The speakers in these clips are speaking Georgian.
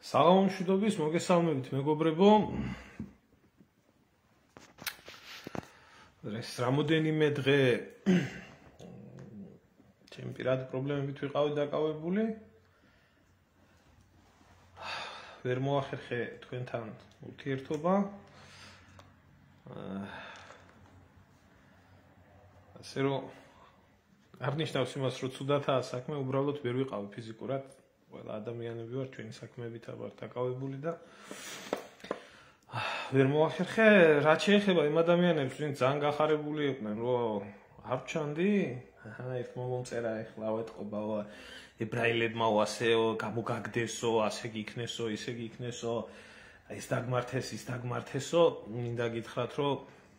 საღამომშვიდობის მოგესალმებით მეგობრებო. ეს რამოდენიმე დღე ჩემი პირადი პრობლემებით ვიყავი დაკავებული. ვერ მოახერხე თქვენთან ურთიერთობა. ასე რომ არ ნიშნავს იმას, რომ ცუდათაა საქმე, უბრალოდ ვერ ვიყავი ფიზიკურად. ყველა ადამიანები ვარ ჩვენი საქმეებით ვარ დაკავებული და ვერ მოახერხე. რაც შეეხება იმ ადამიანებს, ვინც ძალიან გახარებული იყვნენ, რომ არ ჩანდი, ერთ მომწერა ეხლა ვეთყობაო, ებრაელებმა ასეო, გამოგაგდესო, ასე გიქნესო, ისე გიქნესო, ეს დაგმართეს, ის დაგმართესო, მინდა გითხრათ, რომ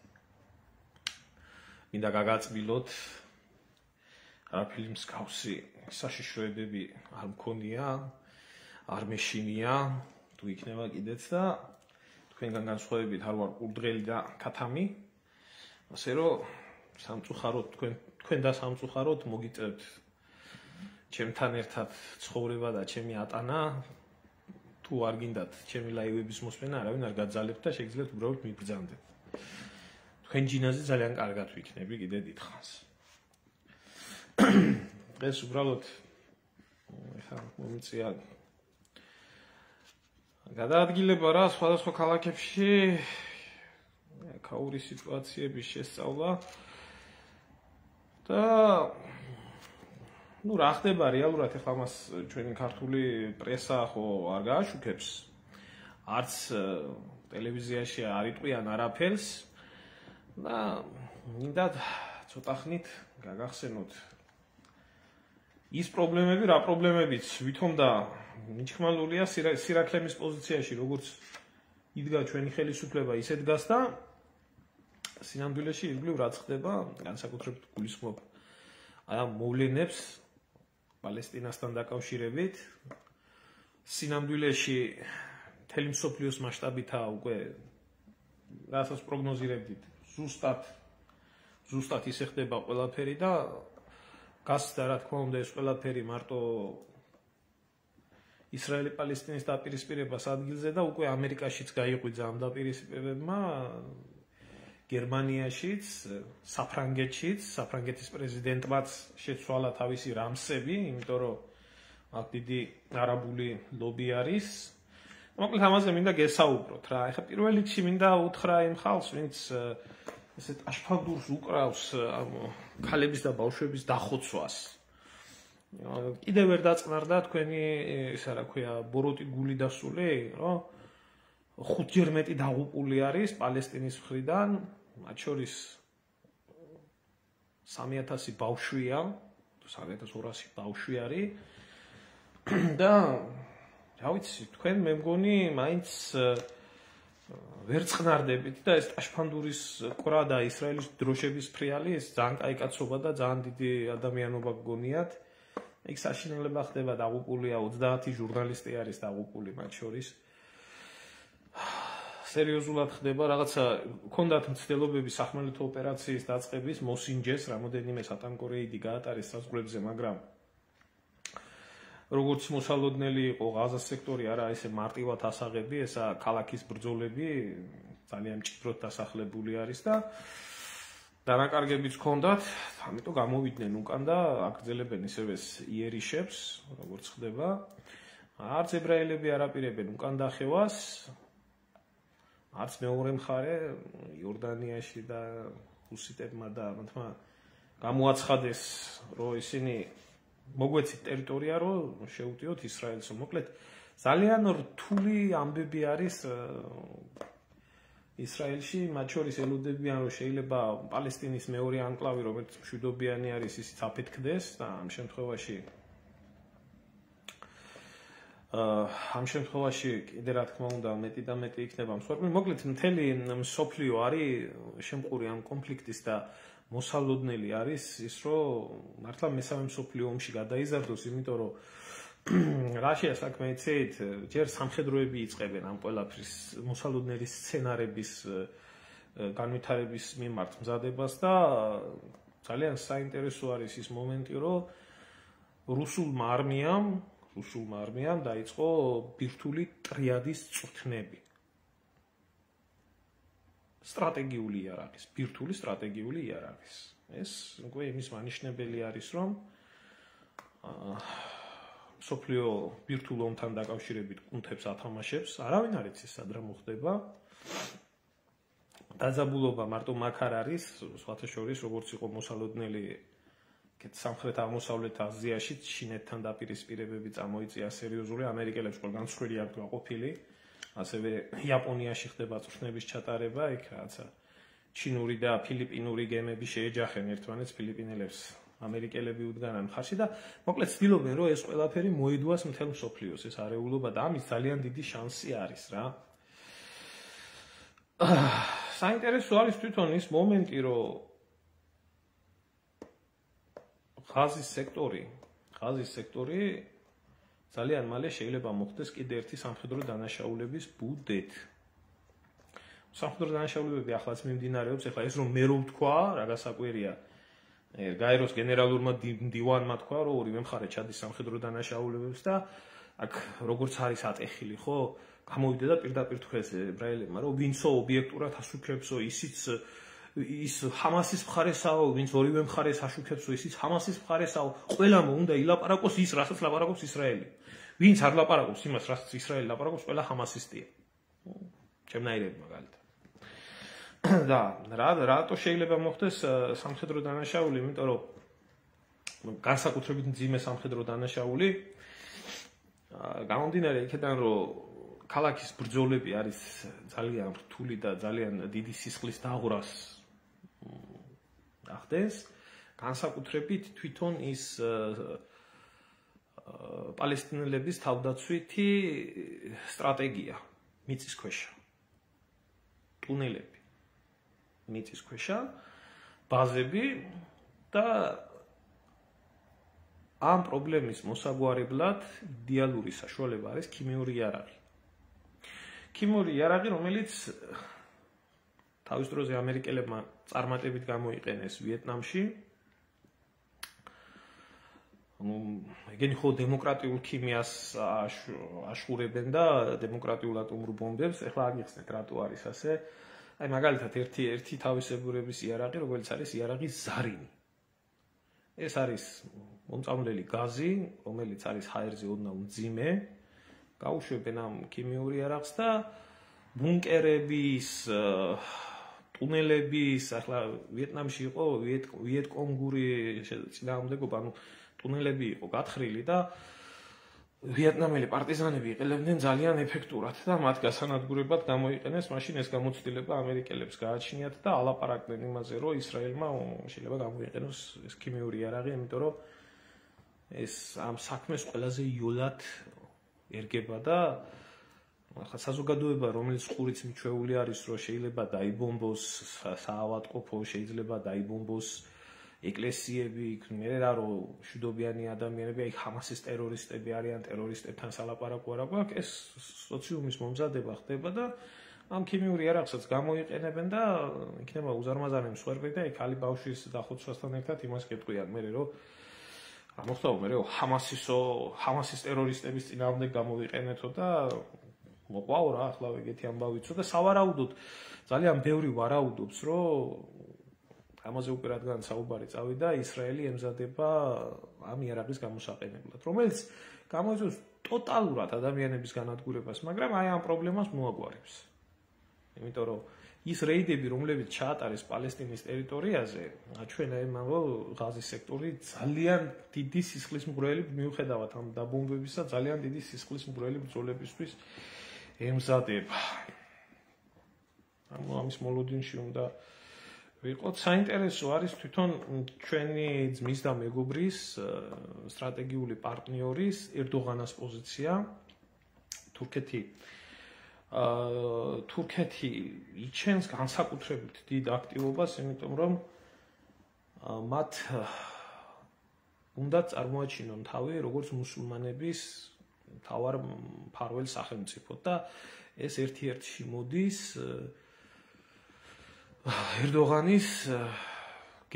მინდა გაგაწბილოთ არაფერი მსგავსი საშიშროებები არ მქონია, არ მეშინია, თუ იქნება კიდეც და თქვენგან განსხვავებით არ ვარ ყურდღელი და ქათამი. ასე რომ სამწუხაროდ თქვენ და სამწუხაროდ მოგიწევთ ჩემთან ერთად ცხოვრება და ჩემი ატანა. თუ არ გინდათ ჩემი ლაივების მოსმენა, არავინ არ გაძალებთ და შეგიძლიათ უბრალოდ მიბრძანდეთ. თქვენ ჯინაზე ძალიან კარგად ვიქნები კიდე დიდხანს. ეს უბრალოდ ეხლა მომიწია გადაადგილება რა სხვადასხვა ქალაქებში ქაური სიტუაციების შესწავლა და რა ხდება რეალურად ეხლა მას ჩვენი ქართული პრესა ხო არ გააშუქებს, არც ტელევიზიაში არ იტყვიან არაფერს და მინდა ცოტა ხნით გაგახსენოთ ის პრობლემები, რა პრობლემებიც ვითომ და მიჩხმალულია სირაქლემის პოზიციაში, როგორც იდგა ჩვენი ხელისუფლება, ისე დგას და სინამდვილეში ირგვლივ რაც ხდება, განსაკუთრებით გულისხმობ ამ მოვლენებს პალესტინასთან დაკავშირებით. სინამდვილეში მთელი მსოფლიოს მასშტაბითაა უკვე რასაც პროგნოზირებდით, ზუსტად ისე ხდება ყველაფერი და გასცდა რა თქმა უნდა ეს ყველაფერი მარტო ისრაელი-პალესტინის დაპირისპირებას ადგილზე და უკვე ამერიკაშიც გაიღვიძა ამ დაპირისპირებებმა, გერმანიაშიც, საფრანგეთშიც, საფრანგეთის პრეზიდენტმაც შეცვალა თავისი რამსები, იმიტომ რომ აქ დიდი არაბული ლობი არის. მოკლედ ამაზე მინდა გესაუბროთ რა. ეხლა პირველ რიგში მინდა უთხრა იმ ხალხს, ვინც ესეთ აშფალდურს უკრავს ქალების და ბავშვების დახოცვას. კიდევ ვერ დაწყნარდა თქვენი ისა რა ქვია ბოროტი გული დასული, რომ 5-ჯერ მეტი დაღუპული არის პალესტინის მხრიდან, მათ შორის 3000 ბავშვია, 3200 ბავშვი არის და რა ვიცი, თქვენ მე მგონი მაინც ვერ წყნარდებით და ეს აშფანდურის ყრა და ისრაელის დროშების ფრიალი ეს ძალიან კაი კაცობა და ძალიან დიდი ადამიანობა გგონიათ. იქ საშინელება ხდება, დაღუპულია 30 ჟურნალისტი არის დაღუპული მათ შორის. სერიოზულად ხდება რაღაცა, ქონდათ მცდელობები სახმელეთო ოპერაციის დაწყების, მოსინჯეს, რამოდენიმე სატანკო რეიდი გაატარეს საზღვრებზე, მაგრამ როგორც მოსალოდნელი იყო ღაზას სექტორი არა ესე მარტივად ასაღები, ესა ქალაქის ბრძოლები ძალიან მჭიდროდ დასახლებული არის და დანაკარგებიც ჰქონდათ, ამიტომ გამოვიდნენ უკან და აგრძელებენ ისევე იერიშებს, როგორც ხდება. არც ებრაელები არ აპირებენ უკან დახევას, არც მეორე მხარე იორდანიაში და ჰუსიტებმა და მათმა გამოაცხადეს, რომ ისინი მოგვეცით ტერიტორია, რომ შეუტიოთ ისრაელს. მოკლედ ძალიან რთული ამბები არის ისრაელში, მათ შორის ელოდებიან, რომ შეიძლება პალესტინის მეორე ანკლავი, რომელიც მშვიდობიანი არის, ისიც აფეთქდეს და ამ შემთხვევაში კიდე რა თქმა უნდა მეტი და მეტი იქნება მსხვერპლი. მოკლედ მთელი მსოფლიო არის შემყური ამ კონფლიქტის და მოსალოდნელი არის ის, რომ მართლა მესამე მსოფლიო ომში გადაიზარდოს, იმიტომ რომ რაშია საქმე იცით, ჯერ სამხედროები იწყებენ ამ ყველაფრის მოსალოდნელი სცენარების განვითარების მიმართ მზადებას და ძალიან საინტერესო არის ის მომენტი, რომ რუსულმა არმიამ რუსულმა არმიამ დაიწყო ბირთვული ტრიადის წვრთნები. სტრატეგიული იარაღის, ბირთვული სტრატეგიული იარაღის. ეს უკვე იმის მანიშნებელი არის, რომ სოფლიო ბირთვულ ომთან დაკავშირებით კუნთებს ათამაშებს, არავინ არ იცის სად რა მოხდება. დაძაბულობა მარტო მაგ არ არის, სხვათა შორის, როგორც იყო მოსალოდნელი სამხრეთ აღმოსავლეთ აზიაში ჩინეთთან დაპირისპირებები წამოიწია სერიოზული, ამერიკელებს ყველგან მსხვილი აქვს გაყოფილი, ასევე იაპონიაში ხდება წვრთნების ჩატარება, იქ რაცა ჩინური და ფილიპინური გემები შეეჯახენ ერთმანეთს, ფილიპინელებს ამერიკელები უდგანან მხარში და მოკლედ ცდილობენ, რომ ეს ყველაფერი მოედვას მთელ მსოფლიოს, ეს არეულობა და ამის ძალიან დიდი შანსი არის რა. საინტერესო არის თვითონ ის მომენტი, რომ ღაზის სექტორი ძალიან მალე შეიძლება მოხდეს კიდე ერთი სამხედრო დანაშაულების ბუდეთ. სამხედრო დანაშაულებები ახლაც მიმდინარეობს, ეხლა ეს რომ მე რომ ვთქვა, რა გასაკვირია, გაეროს გენერალურმა მდივანმა თქვა, რომ ორივე მხარე ჩადის სამხედრო დანაშაულებებს და აქ როგორც არის ატეხილი, ხო? გამოვიდა და პირდაპირ თქვეს ებრაელებმა, რომ ვინცო ობიექტურად ასუქებსო, ის ჰამასის მხარესაო, ვინც ორივე მხარეს აშუქებსო, ისიც ჰამასის მხარესაო, ყველამ უნდა ილაპარაკოს ის, რასაც ლაპარაკობს ისრაელი. ვინც არ ლაპარაკობს იმას, რასაც ისრაელი ლაპარაკობს, ყველა ჰამასისტია. ჩემნაირები მაგალითად. და რატო შეიძლება მოხდეს სამხედრო დანაშაული, იმიტომ რომ განსაკუთრებით მძიმე სამხედრო დანაშაული გამომდინარე იქიდან, რომ ქალაქის ბრძოლები არის ძალიან რთული და ძალიან დიდი სისხლის დაღვრას ახდენს, განსაკუთრებით თვითონ ის პალესტინელების თავდაცვითი სტრატეგია, მიწისქვეშა, ტუნელები, მიწისქვეშა, ბაზები და ამ პრობლემის მოსაგვარებლად იდეალური საშუალება არის ქიმიური იარაღი. ქიმიური იარაღი, რომელიც თავის დროზე ამერიკელებმა წარმატებით გამოიყენეს ვიეტნამში. ეგენი ხო დემოკრატიულ ქიმიას აშუქებენ და დემოკრატიულ ატომურ ბომბებს, ეხლა აგიხსნეთ რატო არის ასე. აი მაგალითად ერთი თავისებურების იარაღი, რომელიც არის იარაღი ზარინი. ეს არის მომწამლელი გაზი, რომელიც არის ჰაერზე ოდნავ მძიმე. გაუშვებენ ამ ქიმიური იარაღს და ბუნკერების, ტუნელების, ახლა ვიეტნამში იყო ვიეტკონგური წინააღმდეგობა, ანუ ტუნელები იყო გათხრილი და ვიეტნამელი პარტიზანები იყენებდნენ ძალიან ეფექტურად და მათ გასანადგურებლად გამოიყენეს, მაშინ ეს გამოცდილება ამერიკელებს გააჩნიათ და ალაპარაკდნენ იმაზე, რომ ისრაელმა შეიძლება გამოიყენოს ეს ქიმიური იარაღი, იმიტომ რომ ეს ამ საქმეს ყველაზე იოლად ერგება და ახლა საზოგადოება, რომელიც ყურიც მიჩვეული არის, რომ შეიძლება დაიბომბოს საავადმყოფო, შეიძლება დაიბომბოს ეკლესიები, მე რა რომ მშვიდობიანი ადამიანები, აი ჰამასის ტერორისტები არიან, ტერორისტებთან სალაპარაკო არ აქვს, ეს სოციუმის მომზადება ხდება და ამ ქიმიური იარაღსაც გამოიყენებენ და იქნება უზარმაზარი მსხვერპლი და იქ ალი ბავშვის დახოცვასთან ერთად იმას გეტყვიან, მე რომ რა მოხდა, მე რომ ჰამასის ტერორისტების წინააღმდეგ გამოვიყენეთო და მოყვაო რა, ახლა ეგეთი ამბავიცო და სავარაუდოდ ძალიან ბევრი ვარაუდობს, რომ ამაზე უკვე რადგან საუბარი წავიდა, ისრაელი ემზადება ამ იარაღის გამოსაყენებლად, რომელიც გამოიწვევს ტოტალურად ადამიანების განადგურებას, მაგრამ აი ამ პრობლემას მოაგვარებს. იმიტომ რომ ის რეიდები, რომლებიც ჩაატარეს პალესტინის ტერიტორიაზე, ჩვენ აიმაღო ღაზის სექტორი ძალიან დიდი სისხლის მგვრელი მიუხედავად ამ დაბომბებისა, ძალიან დიდი სისხლის მგვრელი ბრძოლებისთვის ემზადება. ამის მოლოდინში უნდა ვიყოთ. საინტერესო არის თვითონ ჩვენი ძმის და მეგობრის სტრატეგიული პარტნიორის ერდოღანას პოზიცია. თურქეთი იჩენს განსაკუთრებით დიდ აქტივობას, იმიტომ რომ მათ უნდა წარმოაჩინონ თავი როგორც მუსულმანების მთავარ მფარველ სახელმწიფოდ და ეს ერთ-ერთში მოდის ერდოღანის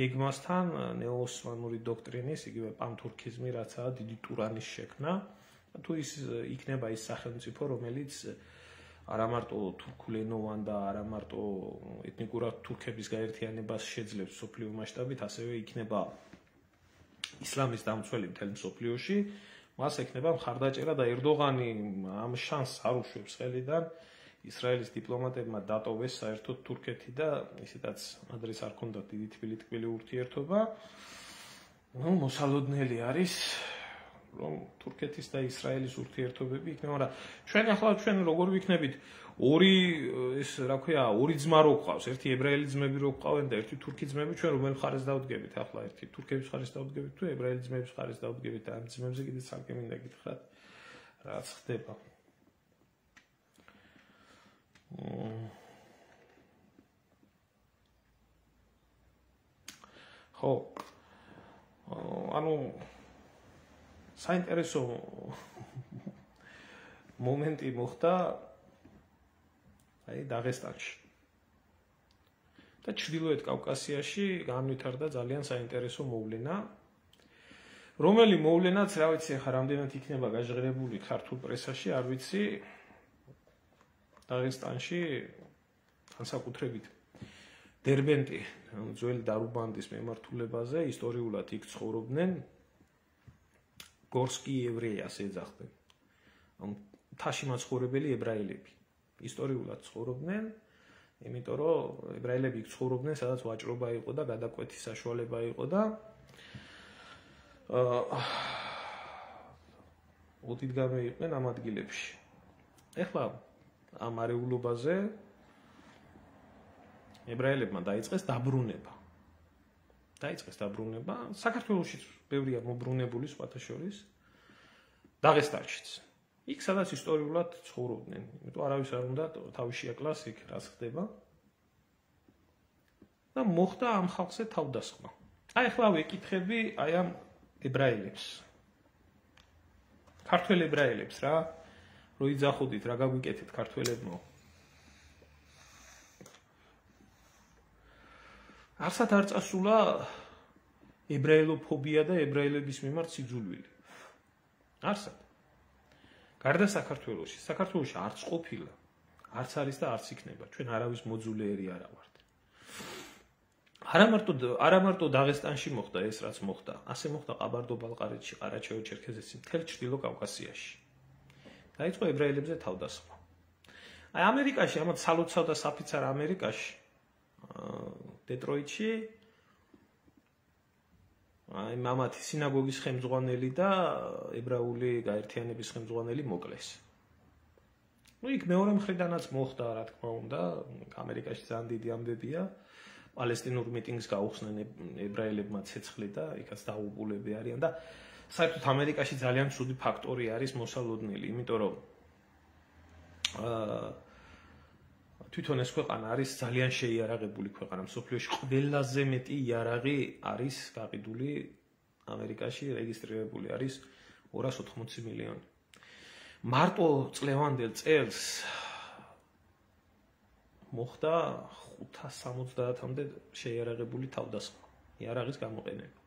გეგმასთან ნეოოსმანური დოქტრინის, იგივე პანთურქიზმი, რაცაა დიდი ტურანის შექმნა. თუ ის იქნება ის სახელმწიფო, რომელიც არა მარტო თურქულენოვან და არა მარტო ეთნიკურად თურქების გაერთიანებას შეძლებს სოფლიო მასშტაბით, ასევე იქნება ისლამის დამცველი მთელ მსოფლიოში, მას ექნება მხარდაჭერა და ერდოღანი ამ შანსს არ უშვებს ხელიდან. ისრაელის დიპლომატებმა დატოვეს საერთოდ თურქეთი და ისედაც ადრეს არ ქონდათ დიდი თბილი ურთიერთობა. მოსალოდნელი არის რომ თურქეთის და ისრაელის ურთიერთობები იქნება, მაგრამ ჩვენ როგორ ვიქნებით ორი ძმა რო გვყავს, ერთი ებრაელი ძმები რო გვყავენ და ერთი თურქი ძმები, ჩვენ რომელ მხარეს დავდგებით ახლა, ერთი თურქების მხარეს დავდგებით თუ ებრაელი ძმების მხარეს დავდგებით და ამ ძმებზე კიდე ცალკე მინდა გითხრათ რაც ხდება. ხო, ანუ საინტერესო მომენტი მოხდა დაღესტანში და ჩრდილოეთ კავკასიაში განვითარდა ძალიან საინტერესო მოვლენა, რომელი მოვლენაც რა ვიცი ახლა რამდენად იქნება გაჟღერებული ქართულ პრესაში, არ ვიცი. დაღესტანში განსაკუთრებით დერბენტი, ძველი დარუბანდის მემართულებაზე ისტორიულად იქ ცხოვრობდნენ გორსკი ევრეიას ეძახდნენ. მთაში მაცხოვრებელი ებრაელები ისტორიულად ცხოვრობდნენ, იმიტომ რომ ებრაელები იქ ცხოვრობდნენ, სადაც ვაჭრობა იყო და გადაკვეთის საშუალება იყო და ოდითგანვე იყვნენ ამ ადგილებში. ეხლა ამ არეულობაზე ებრაელებმა დაიწყეს დაბრუნება. საქართველოშიც ბევრია მობრუნებული სხვათა შორის, დაღესტანშიც. იქ სადაც ისტორიულად ცხოვრობდნენ, იმიტომ არავის არ უნდა თავი შეაკლას იქ რაც ხდება. და მოხდა ამ ხალხზე თავდასხმა. ახლა ვეკითხები ამ ებრაელებს. ქართველ ებრაელებს რა რო იძახოდით, რა გაგვიკეთეთ ქართველებმა. არსად არ წასულა ებრაელოფობია და ებრაელების მიმართ სიძულვილი. არსად. გარდა საქართველოში არც ყოფილა, არც არის და არც იქნება. ჩვენ არავის მოძულეერი არა ვართ. არა მარტო დაღესტანში მოხდა ეს რაც მოხდა, ასე მოხდა ყაბარდო-ბალყარეთში, ყარაჩაო-ჩერქეზეთში, მთელ ჩრდილო კავკასიაში. დაიწყო ებრაელებზე თავდასხმა. ამერიკაში, ამათ სალოცავ და საფიცარ ამერიკაში, დეტროიტში, მამათი სინაგოგის ხელმძღვანელი და ებრაული გაერთიანების ხელმძღვანელი მოკლეს. იქ მეორე მხრიდანაც მოხდა, რა თქმა უნდა, ამერიკაში ძალიან დიდი ამბებია. პალესტინურ მიტინგს გაუხსნენ ებრაელებმა ცეცხლი და იქაც დაუყულები არიან და საერთოდ ამერიკაში ძალიან ცუდი ფაქტორი არის მოსალოდნელი, იმიტომ რომ თვითონ ეს ქვეყანა არის ძალიან შეიარაღებული ქვეყანა. მსოფლიოში ყველაზე მეტი იარაღი არის გაყიდული ამერიკაში, რეგისტრირებული არის 280 მილიონი. მარტო წლევანდელ წელს მოხდა 570-მდე შეიარაღებული თავდასხმა, იარაღის გამოყენება.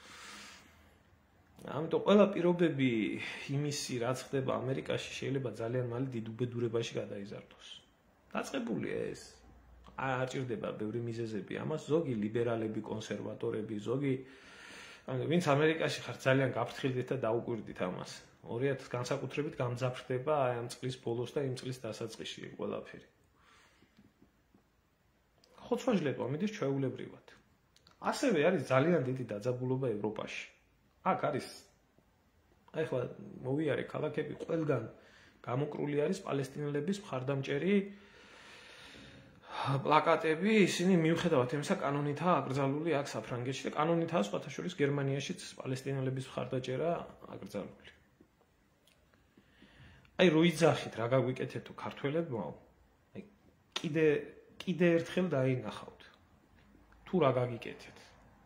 ამიტომ ყველა პირობები იმისი, რაც ხდება ამერიკაში, შეიძლება ძალიან მალე დიდ უბედურებაში გადაიზარდოს. დაწყებულია ეს. არ ჭირდება ბევრი მიზეზები. ამას ზოგი ლიბერალები, კონსერვატორები, ზოგი ვინც ამერიკაში ხარ ძალიან გაფრთხილდით და დაუკვირდით ამას. 2000 განსაკუთრებით გამძაფრდება ამ წლის ბოლოს და იმ წლის დასაწყისში ყველაფერი. ხოცვა-ჟლეტვა მიდის ჩვეულებრივად. ასევე არის ძალიან დიდი დაძაბულობა ევროპაში. აქ არის ახლა მოვიარე ქალაქები ყველგან გამოკრული არის პალესტინელების მხარდამჭერი პლაკატები, ისინი მიუხედავად იმისა კანონითაა აკრძალული აქ საფრანგეთში და კანონითაა სხვათა შორის გერმანიაშიც პალესტინელების მხარდაჭერა აკრძალული. რო იძახით რა გაგვიკეთეთო ქართველებმა, კიდე ერთხელ დაინახავთ. თუ რა გაგიკეთეთ.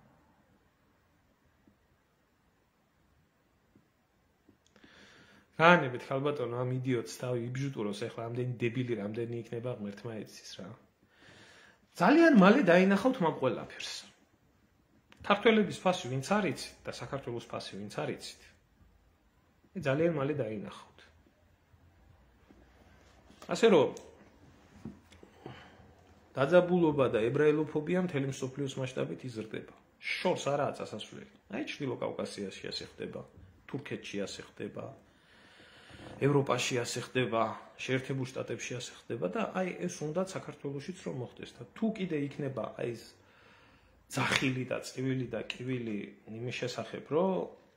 განებით ხალბატონო ამ იდიოტს თავი იბჟუტუროს ახლა ამდენი დებილი რამდენი იქნება ღმერთმა იცის რა. ძალიან მალე დაინახავთ მაგ ყველაფერს. ქართველების ფასი ვინც არიცით და საქართველოს ფასი ვინც არიცით. ძალიან მალე დაინახავთ. ასე რომ დაძაბულობა და ებრაელოფობია მთელი მსოფლიოს მასშტაბით იზრდება. შორს არაა წასასვლელი. აი ჩრდილო კავკასიაში ასე ხდება, თურქეთში ასე ხდება, ევროპაში ასე ხდება, შეერთებულ შტატებში ასე ხდება და აი ეს უნდა საქართველოშიც რომ მოხდეს და თუ კიდე იქნება აი ეს ძახილი და წივილი და კივილი იმის შესახებ, რომ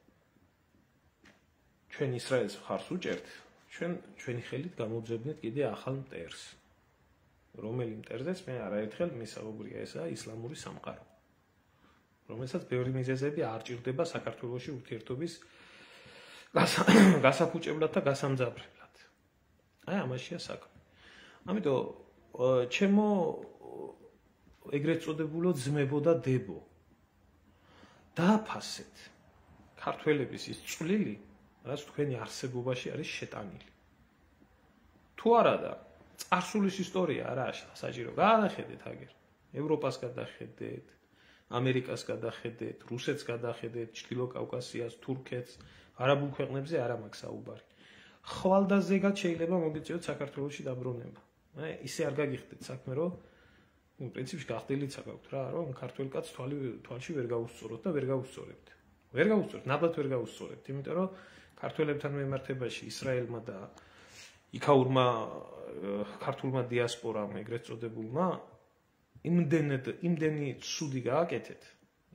ჩვენ ისრაელს მხარს უჭერთ, ჩვენი ხელით გამოვძებნეთ კიდე ახალ მტერს. რომელი მტერზეც მე არაერთხელ მისაუბრია, ესაა ისლამური სამყარო. რომელსაც ბევრი მიზეზები არ ჭირდება საქართველოში ურთიერთობის გასაფუჭებლად და გასამძაფრებლად. აი ამაშია საქმე. ამიტომ ჩემო ეგრეთ წოდებულო ძმებო და დებო დააფასეთ ქართველების ის წვლილი, რაც თქვენი არსებობაში არის შეტანილი. თუ არა და წარსულის ისტორია არაა საჭირო, გადახედეთ აგერ. ევროპას გადახედეთ, ამერიკას გადახედეთ, რუსეთს გადახედეთ, ჩრდილო კავკასიას, თურქეთს, არაბულ ქვეყნებზე არ მაქვს საუბარი. ხვალდაზეგად შეიძლება მოგიწიოთ საქართველოში დაბრუნება. ისე არ გაგიხდეთ საქმე, რომ პრინციპში გახდილიცა გაქვთ რა, რომ ქართველ კაცს თვალში ვერ გაუსწოროთ და ვერ გაუსწორებთ. ვერ გაუსწორებთ, ნაბათ ვერ გაუსწორებთ, იმიტომ რომ ქართველებთან მიმართებაში ისრაელმა და იქაურმა ქართულმა დიასპორამ ეგრეთ წოდებულმა იმდენი ცუდი გააკეთეთ,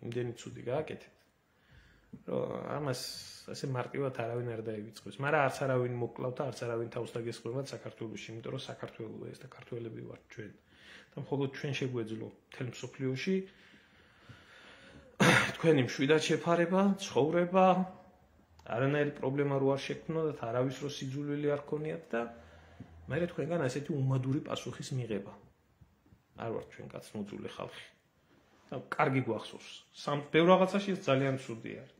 რომ ამას ასე მარტივად არავინ არ დაივიწყებს. მაგრამ არც არავინ მოკლავთ და არც არავინ თავს დაგესხმებათ საქართველოში, იმიტომ რომ საქართველო ეს და ქართველები ვართ ჩვენ. და მხოლოდ ჩვენ შეგვეძლო მთელ მსოფლიოში თქვენი მშვიდად შეფარება, ცხოვრება, არანაირი პრობლემა რო არ შექმნოდათ, არავის რო სიძულვილი არ ქონიათ და მე თქვენგან ასეთი უმადური პასუხის მიღება. არ ვარ ჩვენ კაც მოძულე ხალხი. და კარგი გვახსოვს. ბევრ რაღაცაში ეს ძალიან ცუდი არის.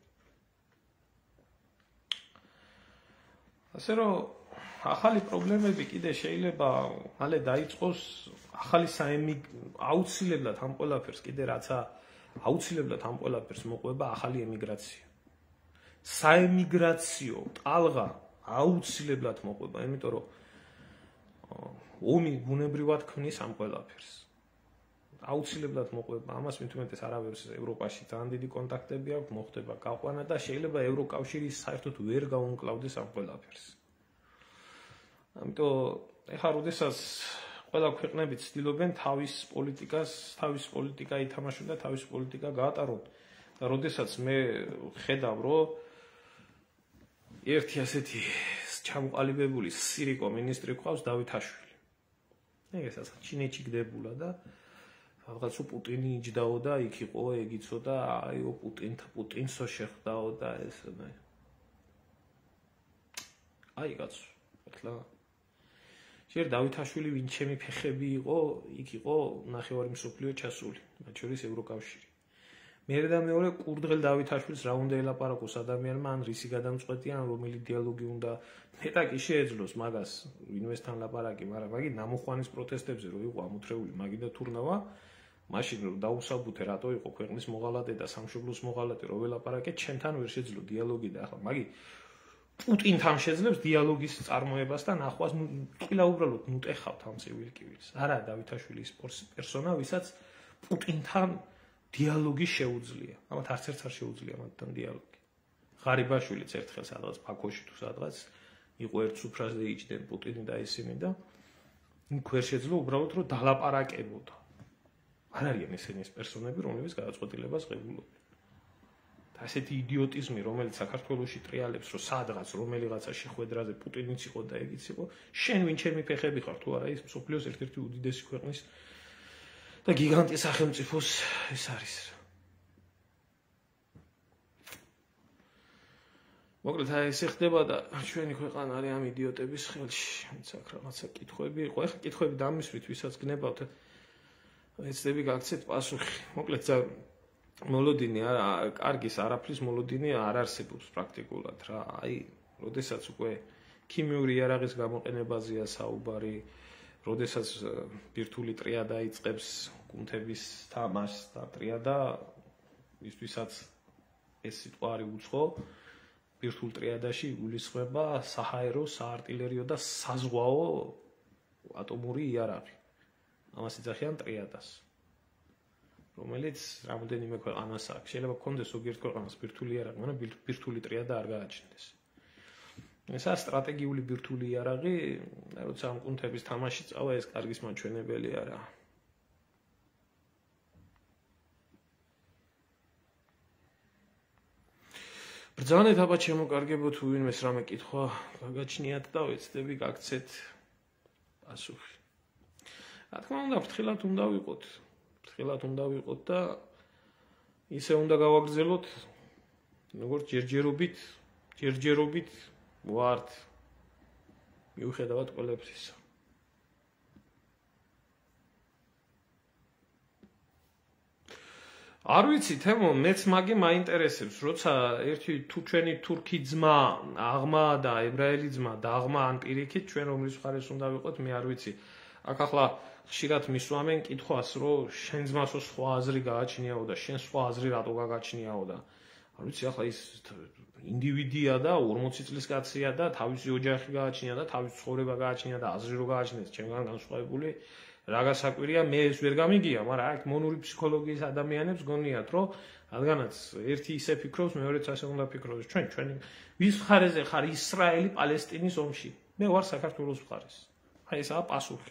ასე რომ ახალი პრობლემები კიდე შეიძლება მალე დაიწყოს, ახალი აუცილებლად ამ ყველაფერს კიდე რაცა აუცილებლად ამ ყველაფერს მოყვება ახალი ემიგრაცია. საემიგრაციო ტალღა აუცილებლად მოყვება, იმიტომ რომ ომი ბუნებრივად ქმნის ამ ყველაფერს. აუცილებლად მოყვება ამას, მით უმეტეს არავის ევროპაში ძალიან დიდი კონტაქტები აქვს, მოხდება გაყვანა და შეიძლება ევროკავშირი საერთოდ ვერ გაუმკლავდეს ამ ყველაფერს. ამიტომ ეხლა როდესაც ყველა ქვეყნები ცდილობენ თავის პოლიტიკა ითამაშონ და თავის პოლიტიკა გაატარონ და როდესაც მე ხედავ, რომ ერთი ასეთი ჩამოყალიბებული სირიკო მინისტრი ყავს დავითაშვილი. ეგესაც ჩინეთში გდებულა და რაღაც პუტინი იჯდაო და იქ იყო, ეგ იცოდა, აიო პუტინსო შეხვდაო და ეს აი კაცო, ეხლა შენ დავითაშვილი ვინ ჩემი ფეხები იყო, იქ იყო ნახევარი მსოფლიო ჩასული, მათ შორის ევროკავშირი. მერე და მეორე კურდღელ დავითაშვილს რა უნდა ელაპარაკოს ადამიანმა, ან რისი გადამწყვეტია, ან რომელი დიალოგი უნდა მეტაკი შეეძლოს მაგას ვინმესთან ლაპარაკი, მაგრამ მაგი ნამოხვანის პროტესტებზე რო იყო ამოთრეული მაგი და თურნავა, მაშინ რომ დაუსაბუთე რატო იყო ქვეყნის მოღალატე და სამშობლოს მოღალატე რო ველაპარაკეთ, ჩემთან ვერ შეძლო დიალოგი და ახლა მაგი პუტინთან შეძლებს დიალოგის წარმოებას და ნახვას ყველა უბრალოდ ნუტეხავთ ამ ცივილკივილს. არა დავითაშვილი ის პერსონა, ვისაც პუტინთან დიალოგი შეუძლია. ამათ არც ერთს არ შეუძლია მათთან დიალოგი. ღარიბაშვილიც ერთხელ სადღაც ბაქოში თუ სადღაც იყო ერთ სუფრაზე იჯდნენ პუტინი და ისინი და იქ ვერ შეძლო უბრალოდ რომ დალაპარაკებოდა. არ არიან ესენი ეს პერსონები, რომლებიც გადაწყვეტილებას ღებულობენ. ასეთი იდიოტიზმი, რომელიც საქართველოში ტრიალებს, რომ სადღაც რომელიღაცა შეხვედრაზე პუტინიც იყო და ეგიც იყო, შენ ვინ ჩემი ფეხები ხარ თუ არა, ის მსოფლიოს ერთ-ერთი უდიდესი ქვეყნის და გიგანტი სახელმწიფოს ეს არის. მოკლედ აი ესე ხდება და ჩვენი ქვეყანა არის ამ იდიოტების ხელში. ვინც აქ რაღაცა კითხვები იყო, ეხლა კითხვები დამისვით, ვისაც გნებავთ, ეცდები გაგცეთ პასუხი. მოკლედ მოლოდინი კარგის არაფრის მოლოდინი არ არსებობს პრაქტიკულად რა. აი, როდესაც უკვე ქიმიური იარაღის გამოყენებაზეა საუბარი, როდესაც ბირთვული ტრიადა იწყებს კუნთების თამაშს და ტრიადა, ისთვისაც ეს სიტყვა არის უცხო, ბირთვულ ტრიადაში იგულისხმება საჰაერო, საარტილერიო და საზღვაო ატომური იარაღი. ამას ეძახიან ტრიადას. რომელიც რამოდენიმე ქვეყანას აქვს. შეიძლება გქონდეს ზოგიერთ ქვეყანას ბირთვული იარაღი, მაგრამ ბირთვული ტრიადა არ გააჩნდეს. ესა სტრატეგიული ბირთვული იარაღი, როცა ამ კუნთების თამაში წავა, ეს კარგის მაჩვენებელი არა. ბრძანეთ აბა შემოკარგებო თუ ვინმეს რამე კითხვა გაგაჩნიათ და ვეცდები გაგცეთ პასუხი. რა თქმა უნდა, ფრთხილად უნდა ვიყოთ. ფრთხილად უნდა ვიყოთ და ისე უნდა გავაგრძელოთ, როგორც ჯერჯერობით ვართ მიუხედავად ყველაფრისა. არ ვიცი, თემო, მეც მაგი მაინტერესებს, როცა ერთი თუ ჩვენი თურქი ძმა, აღმა და ებრაელი ძმა დაღმა ან პირიქით ჩვენ რომლის მხარეს უნდა ვიყოთ, მე არ ვიცი. აქ ახლა ხშირად მისვამენ კითხვას, რომ შენ ძმასო სხვა აზრი გააჩნიაო და შენ სხვა აზრი რატო გაგაჩნიაო და არ ვიცი, ახლა ის ინდივიდია და 40 წლის კაცია და თავისი ოჯახი გააჩნია და თავისი ცხოვრება გააჩნია და აზრი რო გააჩნიეს ჩემგან განსხვავებული რა გასაკვირია, მე ეს ვერ გამიგია, მაგრამ აქ მონური ფსიქოლოგიის ადამიანებს გონიათ, რომ რადგანაც ერთი ისე ფიქრობს, მეორეც ასე უნდა ფიქროს. ჩვენი ვის მხარეზე ხარ ისრაელი-პალესტინის ომში? მე ვარ საქართველოს მხარეს. აი ესაა პასუხი.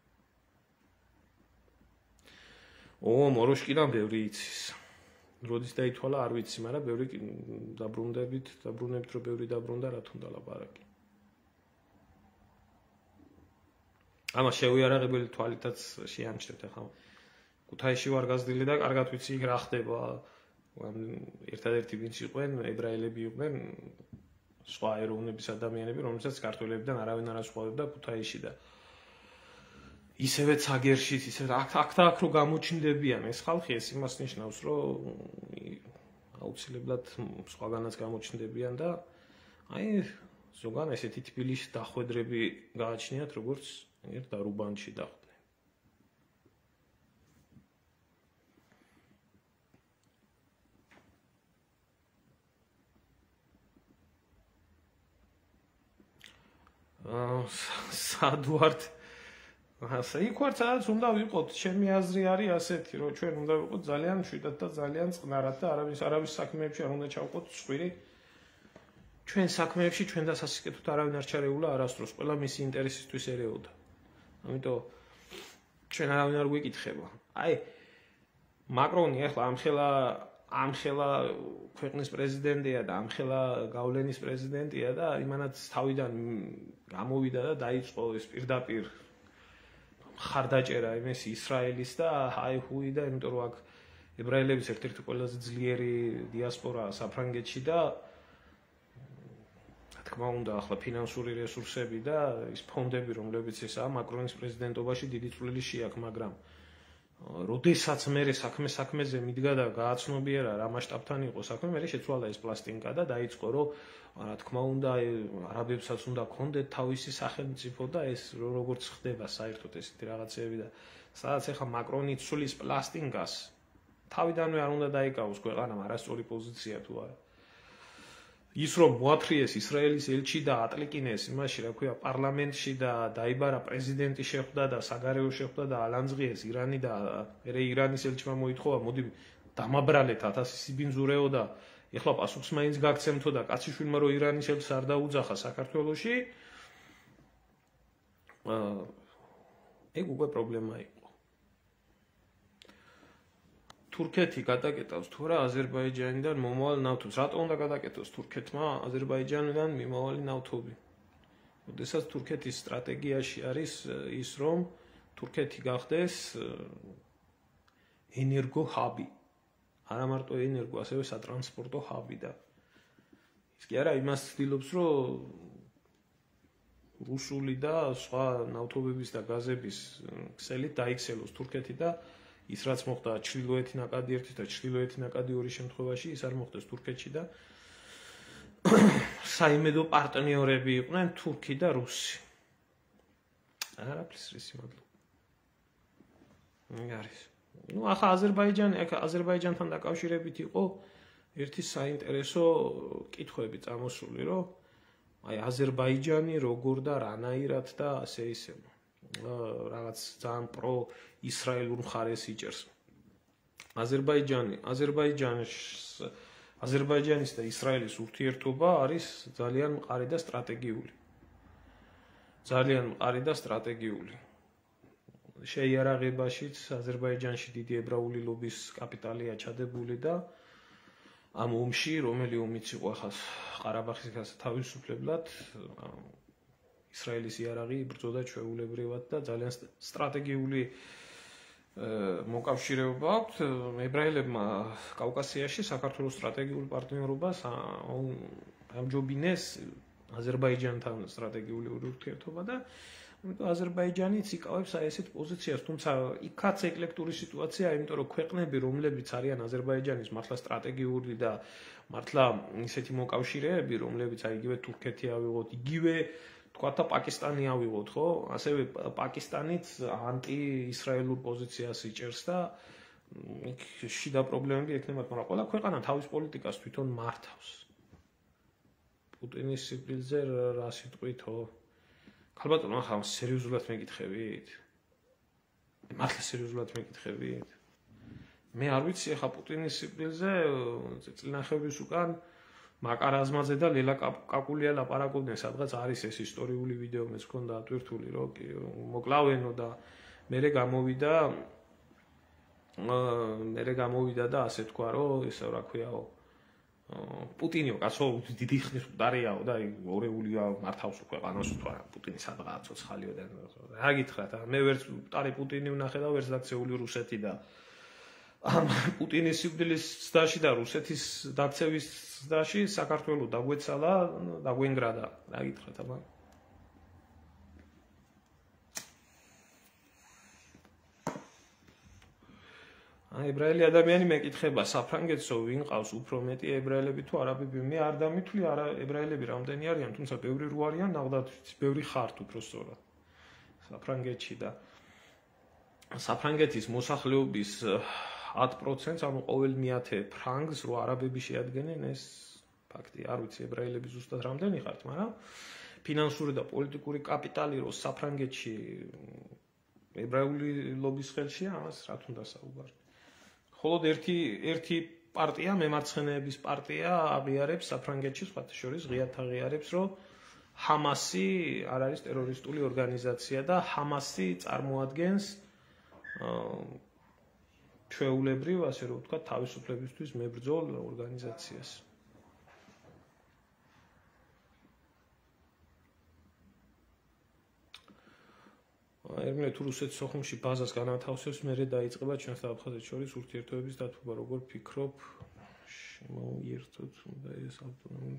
მოროშკიდან ბევრი იცის. როდის დაითვალა არ ვიცი, მაგრამ ბევრი დაბრუნდებით, რომ ბევრი დაბრუნდა, რა თქმა უნდა ლაპარაკი. ამას შევიარაღებელი თვალითაც შეამჩნევთ ახლა. ქუთაისში ვარ გაზრდილი და კარგად ვიცი იქ რა ხდება. ერთადერთი ვინც იყვნენ, ებრაელები იყვნენ, სხვა ეროვნების ადამიანები, რომელსაც ქართველებიდან არავინ არ ასხვავებდა ქუთაისში და ისევე ცაგერშიც, ისევე აქ რო გამოჩნდებიან ეს ხალხი, ეს იმას ნიშნავს, რომ აუცილებლად სხვაგანაც გამოჩნდებიან და აი ზოგან ესეთი თბილისში დახვედრები გააჩნიათ, როგორც ერთ დარუბანში დახვდნენ. სად ვართ? ასე იქ ვართ, სადაც უნდა ვიყოთ. ჩემი აზრი არის ასეთი, რომ ჩვენ უნდა ვიყოთ ძალიან მშვიდად და ძალიან წყნარად და არავის საქმეებში არ უნდა ჩავყოთ ცხვირი. ჩვენ საქმეებში ჩვენ და სასიკეთოდ არავინ არ ჩარეულა არასდროს, ყველა მისი ინტერესისთვის ერეოდა. ამიტომ ჩვენ არავინ არ გვეკითხება. აი მაკრონი ახლა ამხელა ქვეყნის პრეზიდენტია და ამხელა გავლენის პრეზიდენტია და იმანაც თავიდან გამოვიდა და დაიწყო ეს პირდაპირ ხარდაჭერა იმის ისრაელის და ჰაიჰუი და იმიტომ რომ აქ ებრაელების ერთ-ერთი ყველაზე ძლიერი დიასპორაა საფრანგეთში და თქმა უნდა ახლა ფინანსური რესურსები და ის ფონდები რომლებიც ესაა მაკრონის პრეზიდენტობაში დიდი წვლილი შეაქვს, მაგრამ როდესაც მე საქმეზე მიდგა და გააცნობიერა რა მასშტაბთან იყო საქმე, მე შეცვალა ეს პლასტინკა და დაიწყო რომ რა თქმა უნდა არაბებსაც უნდა ქონდეთ თავისი სახელმწიფო და ეს როგორც ხდება საერთოდ ესეთი რაღაცეები და სადაც ახლა მაკრონი ცulis პლასტინკას თავიდანვე არ უნდა დაიკავოს ქვეყანამ არასწორი პოზიცია თუ არა. ის რომ მოათრიეს ისრაელის ელჩი და ატლიკინეს იმაში რა ქვია პარლამენტში და დაიბარა პრეზიდენტი შეხვდა და საგარეო შეხვდა და ალანძღიეს ირანი და მე ირანის ელჩმა მოითხოვა მოდი დამაბრალეთ 1000 სიბინძურეო და ეხლა პასუხს მაინც გაგცემთო და კაციშვილმა რომ ირანის ელჩს არ დაუძახა საქართველოში ეგ უკვე პრობლემა იყო. თურქეთი გადაკეტავს თუ რა აზერბაიჯანიდან მომავალ ნავთობს. რატო უნდა გადაკეტოს თურქეთმა აზერბაიჯანიდან მიმავალი ნავთობი? როდესაც თურქეთის სტრატეგიაში არის ის, რომ თურქეთი გახდეს ენერგო ჰაბი. არა მარტო ენერგო, ასევე სატრანსპორტო ჰაბი და ის კი არა იმას ცდილობს, რომ რუსული და სხვა ნავთობების და გაზების ქსელით დაიქცელოს თურქეთი და ის რაც მოხდა ჩრდილოეთი ნაკადი 1 და ჩრდილოეთი ნაკადი 2 შემთხვევაში ის არ მოხდეს თურქეთში და საიმედო პარტნიორები იყვნენ თურქი და რუსი. არაფრის რისი მადლობა. არის. ახლა აზერბაიჯანთან დაკავშირებით იყო ერთი საინტერესო კითხვები წამოსული, რომ აი აზერბაიჯანი როგორ და რანაირად და ასე ისე რაღაც ძალიან პრო ისრაელურ მხარეს იჭერს. აზერბაიჯანის და ისრაელის ურთიერთობა არის ძალიან მყარი და სტრატეგიული. შეიარაღებაშიც აზერბაიჯანში დიდი ებრაული ლობის კაპიტალია ჩადებული და ამ ომში, რომელი ომიც იყო ახლა ყარაბაღის თავისუფლებლად, ისრაელის იარაღი იბრძოდა ჩვეულებრივად და ძალიან სტრატეგიული მოკავშირეობა აქვს ებრაელებმა კავკასიაში საქართველოს სტრატეგიულ პარტნიორობას ამჯობინეს აზერბაიჯანთან სტრატეგიული ურთიერთობა და აზერბაიჯანიც იკავებს აი ესეთ პოზიციას, თუმცა იქაც ეკლექტური სიტუაცია, იმიტომ რომ ქვეყნები, რომლებიც არიან აზერბაიჯანის მართლა სტრატეგიული და მართლა ისეთი მოკავშირეები, რომლებიც აი იგივე თურქეთი ავიღოთ, იგივე თქვა და პაკისტანი ავიღოთ, ხო? ასევე პაკისტანიც ანტი-ისრაელურ პოზიციას იჭერს და იქ შიდა პრობლემები ექნება, მაგრამ ყველა ქვეყანა თავის პოლიტიკას თვითონ მართავს. პუტინის სიკვდილზე რა სიტყვითო? ხალბატონო, ახლა სერიოზულად მეკითხებით? მართლა სერიოზულად მეკითხებით? მე არ ვიცი ახლა პუტინის სიკვდილზე წელნახევრის უკან მაკარაზმაძე და ლელა კაკულია ლაპარაკობდნენ, სადღაც არის ეს ისტორიული ვიდეო, მეც მქონდა ატვირთული, რომ მოკლავენო და მერე გამოვიდა და ასე თქვა, რომ ესე რა ქვიაო პუტინიო კაცო დიდი ხნის მყდარიაო და ორეულია მართავს ქვეყანას თქვა პუტინი სადღაა ცოცხალიო და რა გითხრათ მე ვერც მყდარი პუტინი ვნახე და ვერც დაქცეული რუსეთი და ამ პუტინის სიკვდილის ცდაში და რუსეთის დაქცევის ცდაში საქართველოს დაგვეცალა დაგვენგრადა რა გითხრათ აბა ებრაელი ადამიანი მეკითხება საფრანგეთსო ვინ ყავს უფრო მეტი ებრაელები თუ არაბები მე არ დამითვლი არა ებრაელები რამდენი არიან თუმცა ბევრი რო არიან ნახდათ ბევრი ხართ უფრო სწორად საფრანგეთში და საფრანგეთის მოსახლეობის 10% ანუ ყოველ 100 ფრანგს რო არაბები შეადგენენ ეს ფაქტია არ ვიცი ებრაელები ზუსტად რამდენი ხართ მაგრამ ფინანსური და პოლიტიკური კაპიტალი რო საფრანგეთში ებრაული ლობის ხელშია ამას რა თქმა უნდა საუბარი ხოლოდ ერთი პარტია მემარცხენეების პარტია აღიარებს საფრანგეთში სხვათა შორის ღიად აღიარებს რომ ჰამასი არ არის ტერორისტული ორგანიზაცია და ჰამასი წარმოადგენს ჩვეულებრივ ასე რომ ვთქვა თავისუფლებისთვის მებრძოლ ორგანიზაციას ერმილე თუ რუსეთის სოხუმში ბაზას განათავსებს, მერე დაიწყება ჩვენს და აფხაზეთს შორის ურთიერთობების დათბობა, როგორ ფიქრობ, შემოიერთოთ უნდა ეს ავტონომია.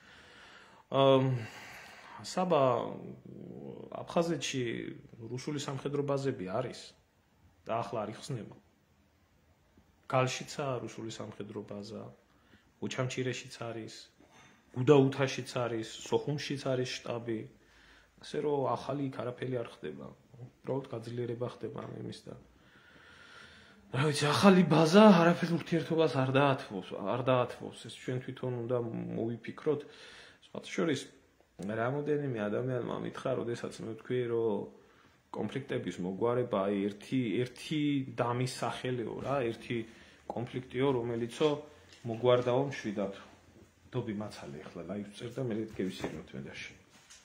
საბა აფხაზეთში რუსული სამხედრო ბაზები არის და ახლა არ იხსნება. გალშიცაა რუსული სამხედრო ბაზა, ოჩამჩირეშიც არის, გუდაუთაშიც არის, სოხუმშიც არის შტაბი. ასე რომ ახალი იქ არაფერი არ ხდება. უბრალოდ გაძლიერება ხდება იმის და რა ვიცი ახალი ბაზა არაფერ ურთიერთობას არ დაათმობს ეს ჩვენ თვითონ უნდა მოვიფიქროთ სხვათა შორის რამოდენიმე ადამიანმა მითხრა როდესაც მე ვთქვი რომ კონფლიქტების მოგვარება აი ერთი დამის სახელეო რა ერთი კონფლიქტიო რომელიცო მოგვარდაო მშვიდად დობი მაცალე ახლა ლაივს წერ და მე გევისინოთ მედაში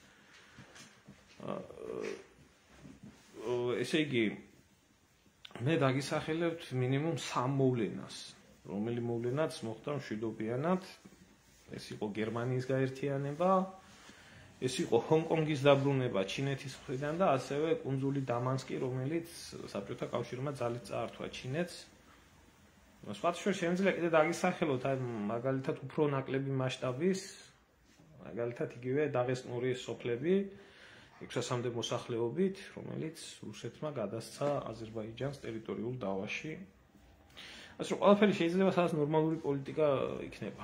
ესე იგი მე დაგისახელებთ მინიმუმ 3 მოვლენას რომელი მოვლენაც მოხდა მშვიდობიანად ეს იყო გერმანიის გაერთიანება ეს იყო ჰონკონგის დაბრუნება ჩინეთის მხრიდან და ასევე კუნძული დამანსკი რომელიც საბჭოთა კავშირმა ძალით წაართვა ჩინეთს სხვათა შორის შემიძლია კიდე დაგისახელოთ აი მაგალითად უფრო ნაკლები მასშტაბის მაგალითად იგივე დაღესტნური სოფლები 600-მდე მოსახლეობით, რომელიც რუსეთმა გადასცა აზერბაიჯანს ტერიტორიულ დავაში. ასე რომ ყველაფერი შეიძლება სადაც ნორმალური პოლიტიკა იქნება.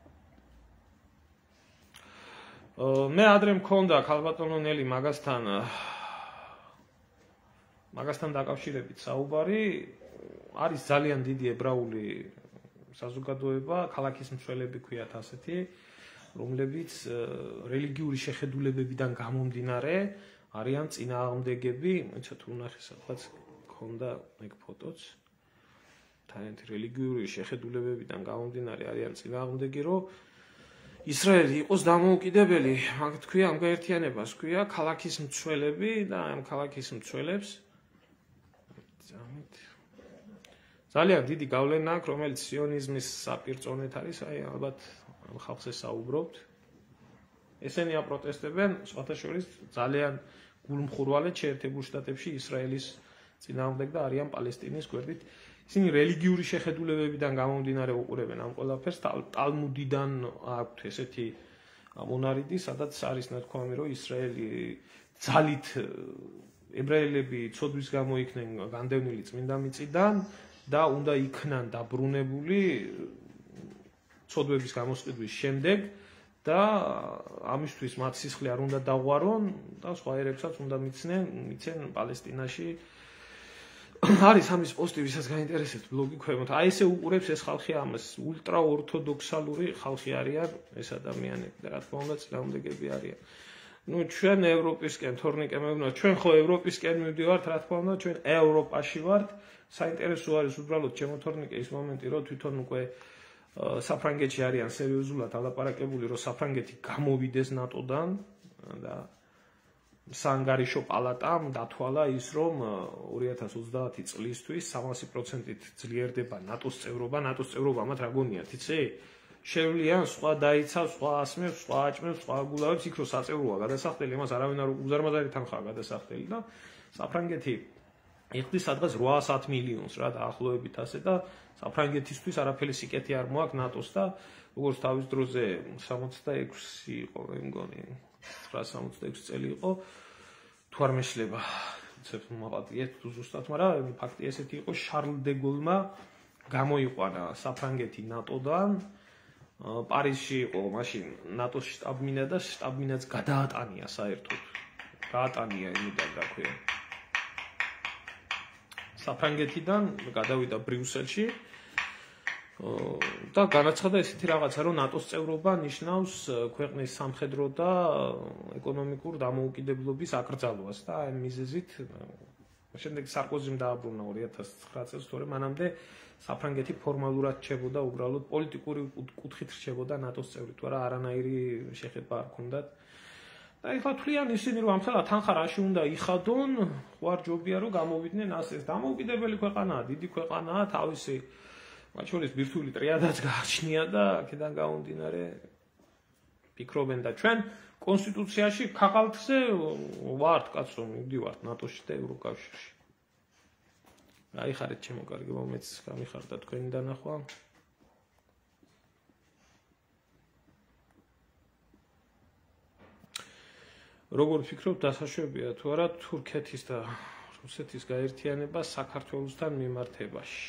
მე ადრე მქონდა ქალბატონო ნელი მაგასთან დაკავშირებით საუბარი, არის ძალიან დიდი ებრაული საზოგადოება, ქალაქის მცველები ქვიათ ასეთი, რომლებიც რელიგიური შეხედულებებიდან გამომდინარე არიან წინააღმდეგები, მოიცა თუ ნახე სადღაც ქონდა ეგ ფოტოც. თანეთი რელიგიური შეხედულებებიდან გამომდინარე არიან წინააღმდეგი, რომ ისრაელი იყოს დამოუკიდებელი, მაგ თქვია ამ გაერთიანებას, თქვია ქალაქის მცველები და ამ ქალაქის მცველებს ძალიან დიდი გავლენა აქვს, რომელიც სიონიზმის საპირწონეთ არის, აი ალბათ ამ ხალხს ესაუბრობთ. ესენი აპროტესტებენ, სხვათა შორის ძალიან გულმხურვალედ შეერთებულ შტატებში ისრაელის წინააღმდეგ და არიან პალესტინის გვერდით. ისინი რელიგიური შეხედულებებიდან გამომდინარე უყურებენ ამ ყველაფერს, ტალმუდიდან აქვთ ესეთი მონარიდი, სადაც არის ნათქვამი, რომ ისრაელი ძალით ებრაელები ცოდვის გამო იქნენ განდევნილი წმინდა მიწიდან და უნდა იქნან დაბრუნებული ცოდვების გამოსყიდვის შემდეგ და ამისთვის მათ სისხლი არ უნდა დაღვარონ და სხვა ერებსაც უნდა მიცენ პალესტინაში. არის ამის პოსტი, ვისაც გაინტერესებს ბლოგი ქვემოთ. აი ესე უყურებს ეს ხალხი ამას, ულტრა ორთოდოქსალური ხალხი არიან ეს ადამიანები და რა თქმა უნდა წინააღმდეგები არიან. ნუ ჩვენ ევროპისკენ თორნიკე მეგონა, ჩვენ ხო ევროპისკენ მივდივართ, რა თქმა უნდა ჩვენ ევროპაში ვართ. საინტერესო არის უბრალოდ ჩემო თორნიკე ის მომენტი, რომ თვითონ უკვე საფრანგეთში არიან სერიოზულად ალაპარაკებული, რომ საფრანგეთი გამოვიდეს ნატოდან და საანგარიშო პალატამ დათვალა ის, რომ 2030 წლისთვის 300%-ით ძლიერდება ნატოს წევრობა. ნატოს წევრობა მათ რა გონიათ, იცი? შევლიან სხვა დაიცავს, სხვა ასმევს, სხვა აჭმევს, სხვა აგულავებს, იქ რო საწევროა გადასახდელი, ამას არავინ არ უზარმაზარი თანხაა გადასახდელი და საფრანგეთი იხდის სადღაც 800 მილიონს რა დაახლოებით ასე და საფრანგეთისთვის არაფერი სიკეთე არ მოაქვს ნატოს და როგორც თავის დროზე 66 იყო, მე მგონი 966 წელი იყო, თუ არ მეშლება, ცებ მოვაპატიეთ თუ ზუსტად, მაგრამ ფაქტი ესეთი იყო, შარლ დე გოლმა გამოიყვანა საფრანგეთი ნატოდან, პარიზში იყო მაშინ ნატოს შტაბ-მინა და შტაბ-მინაც გადაატანია საერთოდ. გაატანია იმიდან გაქვია. საფრანგეთიდან გადავიდა ბრიუსელში და განაცხადა ესეთი რაღაცა, რომ ნატოს წევრობა ნიშნავს ქვეყნის სამხედრო და ეკონომიკურ დამოუკიდებლობის აკრძალვას და ამ მიზეზით შემდეგ სარკოზიმ დააბრუნა 2009 წელს, თორემ მანამდე საფრანგეთი ფორმალურად რჩებოდა უბრალოდ პოლიტიკური კუთხით რჩებოდა ნატოს წევრი, თუ არა არანაირი შეხება არ ჰქონდათ. და ეხლა თვლიან ისინი, რომ ამხელა თანხა რაში უნდა იხადონ, ხوار ჯობია რომ გამოვიდნენ ასეს. დამოუკიდებელი ქვეყანაა, დიდი ქვეყანაა, თავისი მათ შორის ბირთვული ტრიადაც გააჩნია და აქედან გამომდინარე ფიქრობენ და ჩვენ კონსტიტუციაში ქაღალდზე ვართ, კაცო, მივდივართ ნატოში და ევროკავშირში. აიხარეთ ჩემო კარგებო, მეც გამიხარდა თქვენი დანახვა. როგორ ფიქრობთ, დასაშვებია თუ არა თურქეთის და რუსეთის გაერთიანება საქართველოსთან მიმართებაში?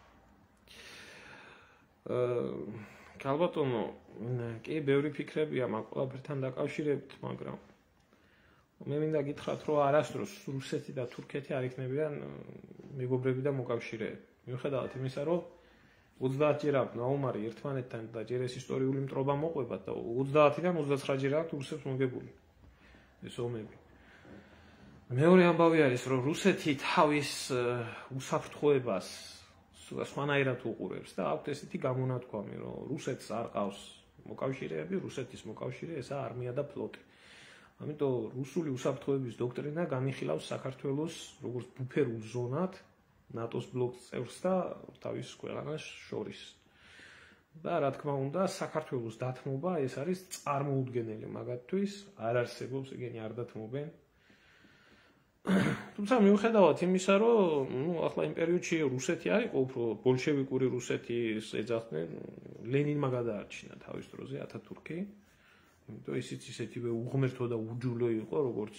ალბათონო, კი, ბევრი ფიქრებია მაგ ყველაფერთან დაკავშირებით, მაგრამ მე მინდა გითხრათ, რომ არასდროს რუსეთი და თურქეთი არ იქნებიან მეგობრები და მოკავშირეები. მიუხედავად იმისა, რომ 30 ჯერ აქვს ნაუმარი ერთმანეთთან და ჯერ ეს ისტორიული მტრობა მოყვებათ და 30-დან 29 ჯერ აქვს რუსებს მოგებული. ეს ომები. მეორე ამბავი არის, რომ რუსეთი თავის უსაფრთხოებას სხვანაირად უყურებს და აქვს ესეთი გამონათქვამი, რომ რუსეთს არ ყავს მოკავშირეები, რუსეთის მოკავშირე ესაა არმია და ფლოტი. ამიტომ რუსული უსაფრთხოების დოქტრინა განიხილავს საქართველოს როგორც ბუფერულ ზონად ნატოს ბლოკს წევრს და თავის ქვეყანას შორის. და რა თქმა უნდა, საქართველოს დათმობა ეს არის წარმოუდგენელი მაგათთვის, არ არსებობს, ეგენი არ დათმობენ. თუმცა მიუხედავად იმისა, რომ ახლა იმ პერიოდში რუსეთი არ იყო უფრო ბოლშევიკური რუსეთის ეძახდნენ, ლენინმა გადაარჩინა თავის დროზე ათათურქი. იმიტომ ისიც ისეთივე უღმერთო და უჯულო იყო, როგორც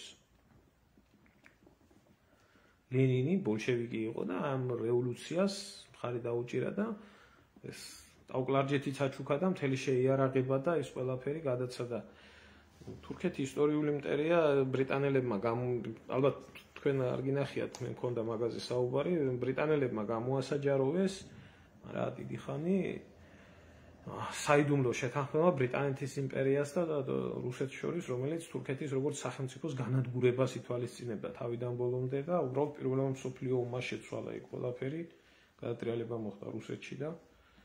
ლენინი, ბოლშევიკი იყო და ამ რევოლუციას მხარი დაუჭირა და ეს ტაუკლარჯეთიც აჩუქა და მთელი შეიარაღება და ეს ყველაფერი გადაცადა. თურქეთი ისტორიული მტერია ბრიტანელებმა ალბათ თქვენ არ გინახიათ, მე მქონდა მაგაზე საუბარი, ბრიტანელებმა გამოასაჯაროვეს რა დიდი ხანი საიდუმლო შეთანხმება ბრიტანეთის იმპერიას და რუსეთს შორის, რომელიც თურქეთის როგორც სახელმწიფოს განადგურებას ითვალისწინებდა თავიდან ბოლომდე და უბრალოდ პირველმა მსოფლიო ომმა შეცვალა იქ ყველაფერი, გადატრიალება მოხდა რუსეთში და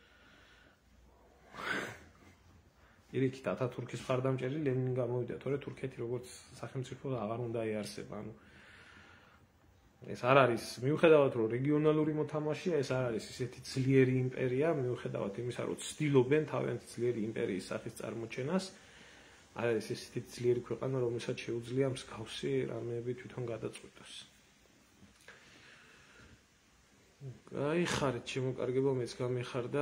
პირიქით ათათურქის მხარდამჭერი ლენინი გამოვიდა, თორე თურქეთი როგორც სახელმწიფო აღარ უნდა იარსება, ანუ ეს არ არის მიუხედავად რომ რეგიონალური მოთამაშეა, ეს არ არის ისეთი ძლიერი იმპერია, მიუხედავად იმისა, რომ ცდილობენ თავიანთი ძლიერი იმპერიის სახის წარმოჩენას, არ არის ისეთი ძლიერი ქვეყანა, რომელსაც შეუძლია მსგავსი რამეები თვითონ გადაწყვიტოს. გაიხარეთ, შემოკარგება მეც გამიხარდა.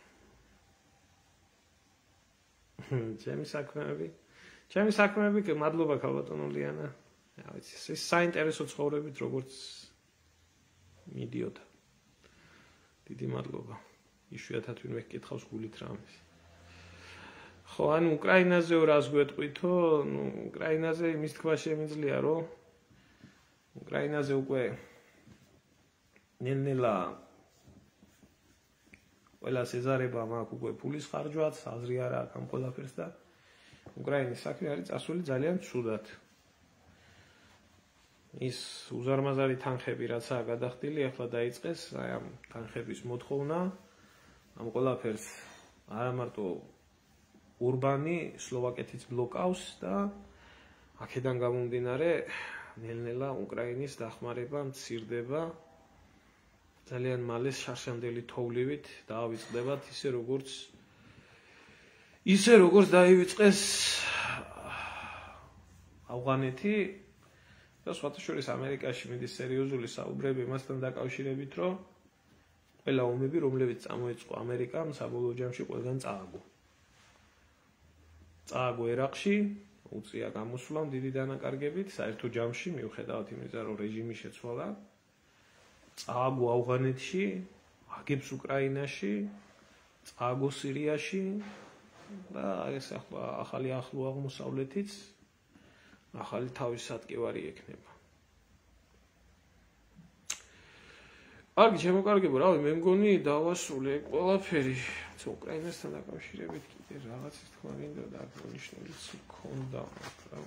ჩემი საქმეები, მადლობა ქალბატონო ლიანა. ეს საინტერესო ცხოვრებით როგორც მიდიოდა. დიდი მადლობა. იშვიათად ვინმე გკითხავს გულით რამეს. ხო, ანუ უკრაინაზე რას გვეტყვითო? ნუ უკრაინაზე იმის თქვა შემიძლია, რომ უკრაინაზე უკვე ნელ-ნელა ყველას ეზარება მაქვს უკვე ფულის ხარჯვაც, აზრი არა აქვს ამ ყველაფერს და უკრაინის საქმე არის წასული ძალიან ცუდად. ის უზარმაზარი თანხები რაცაა გადახდილი, ახლა დაიწყეს აი ამ თანხების მოთხოვნა. ამ ყველაფერს არა მარტო ურბანი, სლოვაკეთიც ბლოკავს და აქედან გამომდინარე ნელ-ნელა უკრაინის დახმარება მცირდება. ძალიან მალე შარშანდელი თოვლივით დაავიწყდებათ ისე როგორც დაივიწყეს ავღანეთი და სხვათა შორის ამერიკაში მიდის სერიოზული საუბრები იმასთან დაკავშირებით, რომ ყველა ომები, რომლებიც წამოიწყო ამერიკამ, საბოლოო ჯამში ყველგან წააგო. წააგო ერაყში, უწია გამოსვლამ დიდი დანაკარგებით, საერთო ჯამში, მიუხედავად იმისა, რომ რეჟიმი შეცვალა, წააგო ავღანეთში, აგებს უკრაინაში, წააგო სირიაში და ეს ახალი ახლო აღმოსავლეთიც ახალი თავის სატკივარი ექნება. კარგი, შემოკარგება, რავი, მე მგონი დავასრულე ყველაფერი. უკრაინასთან დაკავშირებით კიდე რაღაცის თქვა მინდა და აღნიშნულიც მქონდა, მაგრამ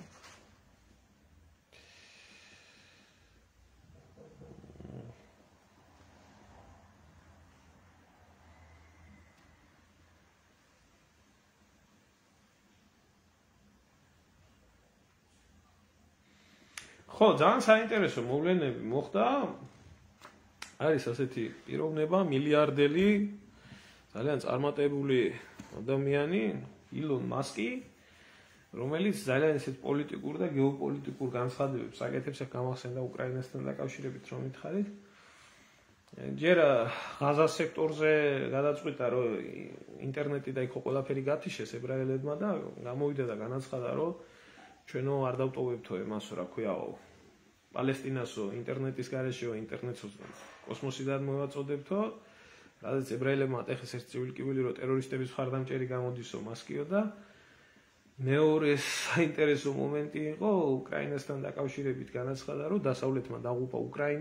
ხო, ძალიან საინტერესო მოვლენები მოხდა. არის ასეთი პიროვნება, მილიარდელი, ძალიან წარმატებული ადამიანი, ილონ მასკი, რომელიც ძალიან ისეთ პოლიტიკურ და გეოპოლიტიკურ განცხადებებს აკეთებს, აქ გამახსენდა უკრაინასთან დაკავშირებით რომ მითხარით. ჯერ ღაზას სექტორზე გადაწყვიტა, რომ ინტერნეტი და იქ ყველაფერი გათიშეს ებრაელებმა და გამოვიდა და განაცხადა, რომ ჩვენო არ დავტოვებთო იმასო, რა ქვიაო, პალესტინასო ინტერნეტის გარეშეო ინტერნეტს კოსმოსიდან მოვაწოდებთო, რადგან ებრაელებმა ატეხეს ერთ ცივილკივილი, რომ ტერორისტების მხარდამჭერი გამოდისო მასკიო და მეორე საინტერესო მომენტი იყო უკრაინასთან დაკავშირებით განაცხადა, რომ დასავლეთმა დაღუპა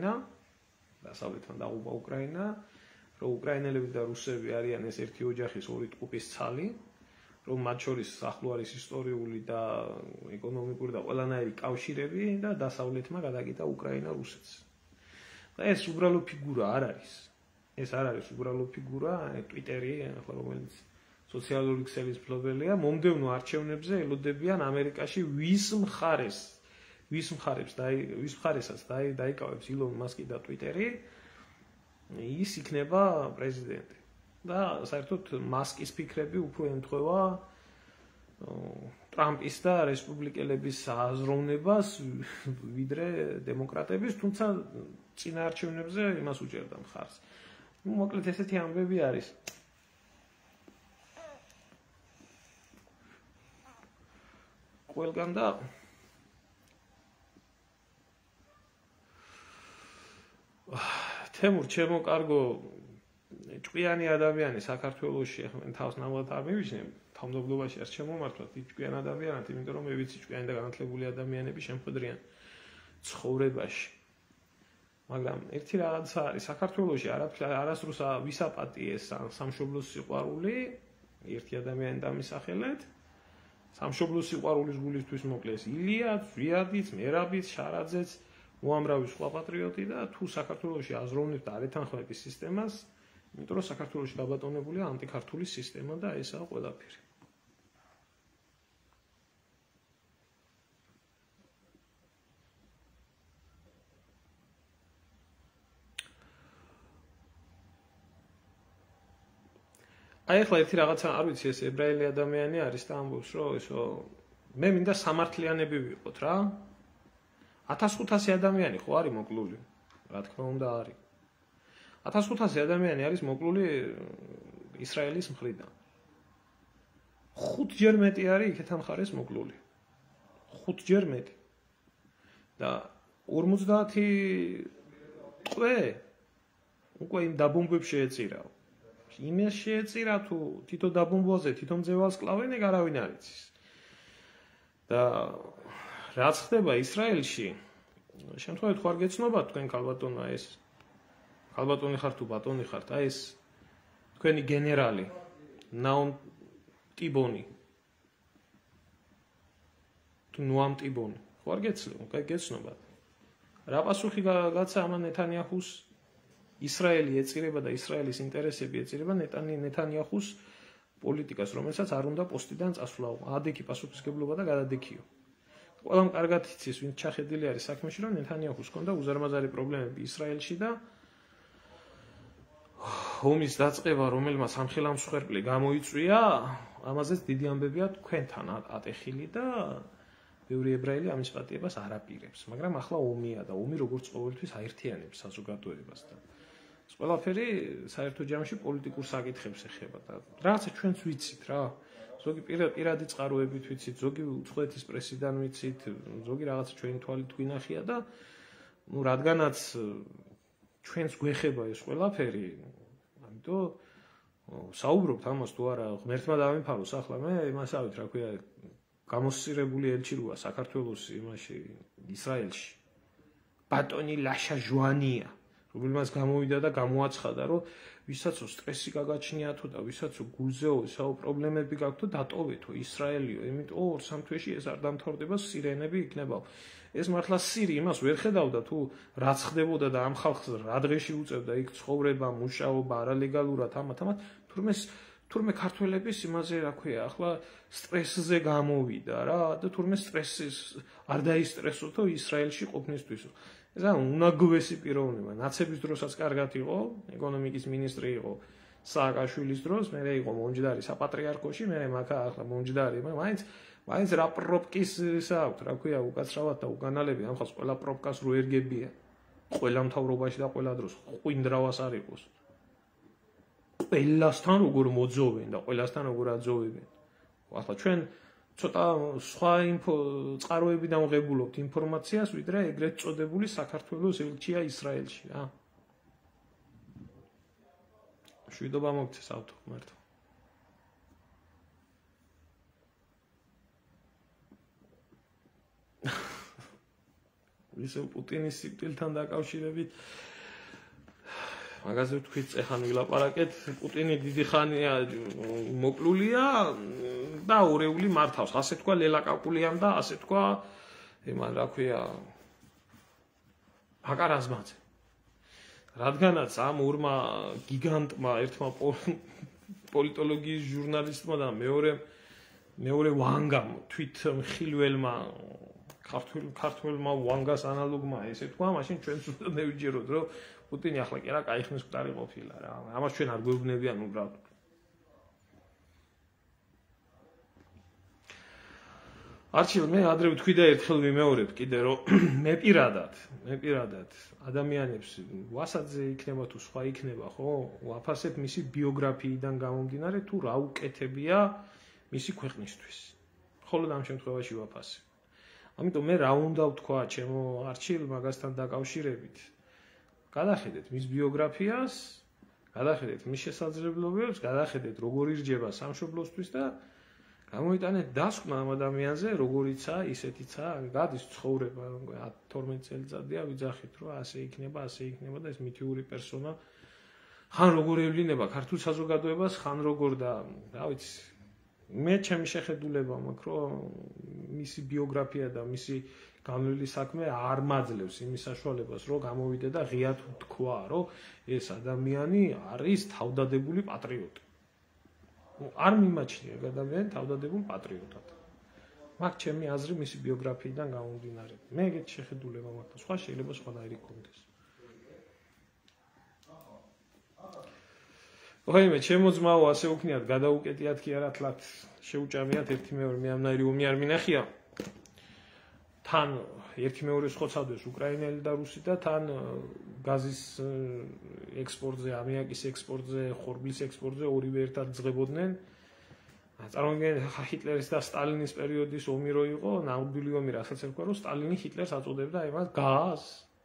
უკრაინა, რომ უკრაინელები და რუსები არიან ეს ერთი ოჯახის ორი ტყუპის ცალი, რომ მათ შორის ახლო არის ისტორიული და ეკონომიკური და ყველანაირი კავშირები და დასავლეთმა გადაკიდა უკრაინა რუსეთს. და ეს უბრალო ფიგურა არ არის. ეს არ არის უბრალო ფიგურა, ტვიტერი, რომელიც სოციალური ქსელის მფლობელია, მომდევნო არჩევნებზე ელოდებიან ამერიკაში ვის მხარესაც დაიკავებს ილონ მასკი და ტვიტერი, ის იქნება პრეზიდენტი. და საერთოდ მასკის ფიქრები უფრო ემთხვევა ტრამპის და რესპუბლიკელების აზროვნებას ვიდრე დემოკრატების, თუმცა წინა არჩევნებზე იმას უჭერდა მხარს. მოკლედ ესეთი ამბები არის. ყველგან და თემურ ჩემოკარგო ჭკვიანი ადამიანი საქართველოში ახლა თავს ნამდვილად არ მივიჩნევ, თავმდაბლობაში არ შემომართვათ ჭკვიან ადამიანად, იმიტომ რომ მე ვიცი ჭკვიანი და განათლებული ადამიანები შემხედრიან ცხოვრებაში. მაგრამ ერთი რაღაცა არის, საქართველოში არასდროს ვისაპატიეს სამშობლოს სიყვარული, ერთი ადამიანი დამისახელეთ. სამშობლოს სიყვარულის გულისთვის მოკლეს ილიაც, ზვიადიც, მერაბიც, შარაძეც, უამრავი სხვა პატრიოტი და თუ საქართველოში აზროვნებთ და არ ეთანხმებით სისტემას, იმიტომ რომ საქართველოში გაბატონებულია ანტიქართული სისტემა და ესაა ყველაფერი. აი ახლა ერთი რაღაცა არ ვიცი ეს ებრაელი ადამიანი არის და ამბობს რომ ესო მე მინდა სამართლიანები ვიყოთ რა 1500 ადამიანი ხო არის მოკლული რა თქმა უნდა არის 1500 ადამიანი არის მოკლული ისრაელის მხრიდან 5 ჯერ მეტი არის იქეთა მხარეს მოკლული 5 ჯერ მეტი და 50 ტყვე უკვე იმ დაბომბვებს შეეწირავ იმას შეეწირა თუ თითო დაბომბვაზე თითო მძევალს კლავენ ეგ არავინ არ იცის და რაც ხდება ისრაელში შემთხვევით ხო არ გეცნობათ თქვენ ქალბატონო ეს ქალბატონი ხართ თუ ბატონი ხართ აი ეს თქვენი გენერალი ნაუმ ტიბონი თუ ნუამ ტიბონი ხო არ გეცნობათ რა პასუხი გაცა ამან ნეთანიაჰუს ისრაელი ეწირება და ისრაელის ინტერესები ეწირება ნეთანიაჰუს პოლიტიკას, რომელსაც არ უნდა პოსტიდან წასვლაო. ადექი პასუხისგებლობა და გადადექიო. ყველამ კარგად იცის, ვინც ჩახედილი არის საქმეში, რომ ნეთანიაჰუს ჰქონდა უზარმაზარი პრობლემები ისრაელში და ომის დაწყება, რომელმაც ამხელა მსხვერპლი გამოიწვია, ამაზეც დიდი ამბებია თქვენთან ატეხილი და ბევრი ებრაელი ამის პატიებას არ აპირებს, მაგრამ ახლა ომია და ომი როგორც ყოველთვის აერთიანებს საზოგადოებას და ეს ყველაფერი საერთო ჯამში პოლიტიკურ საკითხებს ეხება და რაღაცა ჩვენც ვიცით რა ზოგი პირადი წყაროებით ვიცით ზოგი უცხოეთის პრესიდან ვიცით ზოგი რაღაცა ჩვენი თვალით გვინახია და ნუ რადგანაც ჩვენს გვეხება ეს ყველაფერი ამიტომ საუბრობთ ამას თუ არა ღმერთმა დავიმფაროს ახლა მე იმასავით რა ქვია გამოსწირებული ელჩი როა საქართველოს იმაში ისრაელში ბატონი ლაშა ჟუანია რომელმაც გამოვიდა და გამოაცხადა რომ ვისაც სტრესი გაგაჩნია თუ და ვისაც გულზეო ესაო პრობლემები გაქვთ დატოვეთო ისრაელიო იმიტომ 2-3 თვეში ეს არ დამთავრდება სირენები იქნებაო ეს მართლა სირი იმას ვერ ხედავდა თუ რაც ხდებოდა და ამ ხალხს რა დღეში უწევდა იქ ცხოვრება მუშაობა არალეგალურად ამათ თურმე ქართველების იმაზე რა ქვია ახლა სტრესზე გამოვიდა რა და თურმე სტრესის არ დაისტრესოთო ისრაელში ყოფნისთვის ეს უნაგვესი პიროვნება ნაცების დროსაც კარგად იყო ეკონომიკის მინისტრი იყო სააკაშვილის დროს მე იყო მომჯდარი საპატრიარქოში მე მაგა ახლა მომჯდარი მაინც რა პროპკის საუბრ რა ქვია უკაცრავად და უკანალები ამ ხალხს ყველა პროპკას რო ერგებია ყველა მთავრობაში და ყველა დროს ყვინდრავას არ იყოს ყველასთან როგორ მოძოვენ და ყველასთან როგორ აძოვებენ ახლა ჩვენ ცოტა სხვა წყაროებიდან ვღებულობთ ინფორმაციას ვიდრე ეგრეთ წოდებული საქართველოს ელჩია ისრაელში რა შვიდობა მოგცეს ავთო მარტო ისე პუტინის სიკვდილთან დაკავშირებით მაგაზე ვთქვით ეხან ვილაპარაკეთ პუტინი დიდი ხანია მოკლულია და ორეული მართავს ასე თქვა ლელაკაკულიამ და ასე თქვა იმან რა ქვია აკარაზმაძე რადგანაც ამ ორმა გიგანტმა ერთმა პოლიტოლოგიის ჟურნალისტმა და მეორე ვანგამ თვით მხილველმა ქართველმა ვანგას ანალოგმა ესე თქვა მაშინ ჩვენც უნდა მევიჯეროთ რომ პუტინი ახლა კი რა კაი ხმის მკვდარი ყოფილა რა ამას ჩვენ არ გვეუბნებიან უბრალოდ არჩილ მე ადრე ვთქვი და ერთხელ ვიმეორებ კიდე რომ მე პირადად ადამიანებს ვასაძე იქნება თუ სხვა იქნება ხო ვაფასებ მისი ბიოგრაფიიდან გამომდინარე თუ რა უკეთებია მისი ქვეყნისთვის ხოლო ამ შემთხვევაში ვაფასებ ამიტომ მე რა უნდა ვთქვა ჩემო არჩილ მაგასთან დაკავშირებით გადახედეთ მის ბიოგრაფიას, გადახედეთ მის შესაძლებლობებს, გადახედეთ როგორ ირჯება სამშობლოსთვის და გამოიტანეთ დასკვნა ამ ადამიანზე, როგორიცაა, ისეთიცაა, გადის ცხოვრება, 12 წელიწადია ვიძახით, რომ ასე იქნება და ეს მითიური პერსონა ხან როგორ ევლინება ქართულ საზოგადოებას, ხან როგორ და რა ვიცი. მე ჩემი შეხედულება მაქვს, რომ მისი ბიოგრაფია და მისი განვლილი საქმე არ მაძლევს იმის საშუალებას, რომ გამოვიდე და ღიად თქვა, რომ ეს ადამიანი არის თავდადებული პატრიოტი. არ მიმაჩნია ეგ ადამიანი თავდადებულ პატრიოტად. მაგ ჩემი აზრი მისი ბიოგრაფიიდან გამომდინარე. მე ეგეთ შეხედულება მაქვს, სხვა შეიძლება სხვანაირი გქონდეს. ოღონდ ჩემო ძმაო, ასე ვქნიათ, გადაუკეტიათ კი არა თლათ, შეუჭამიათ ერთი მეორე მე ამნაირი ომი არ მინახია. თან ერთი მეორეს ხოცავდეს უკრაინელი და რუსი და თან გაზის ექსპორტზე, ამიაკის ექსპორტზე, ხორბლის ექსპორტზე ორივე ერთად ძღებოდნენ. წარმოგიდგენთ, ჰიტლერის და სტალინის პერიოდის ომი რო იყო, ნამდვილი ომი, რასაც ერქვა, რომ სტალინი ჰიტლერს აწოდებდა იმას გაზს.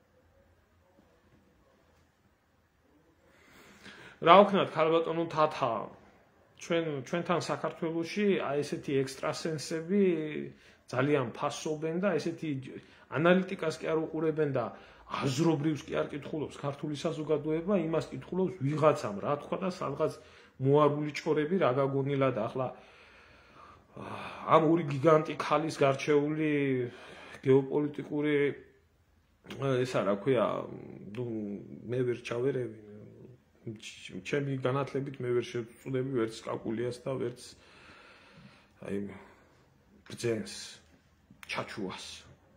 რა ვქნათ, ქალბატონო თათა, ჩვენთან საქართველოში აი ესეთი ექსტრასენსები ძალიან ფასობენ და ესეთი ანალიტიკას კი არ უყურებენ და აზრობრივს კი არ კითხულობს ქართული საზოგადოება, იმას კითხულობს ვიღაცამ რა თქვა და სადღაც მოარული ჭორები რა გაგონილა და ახლა ამ ორი გიგანტი ქალის გარჩეული გეოპოლიტიკური ესა რა ქვია, მე ვერ ჩავერევი ჩემი განათლებით მე ვერ შევწუდები ვერც კაკულიას და ვერც აი ბრძენს ჩაჩუას.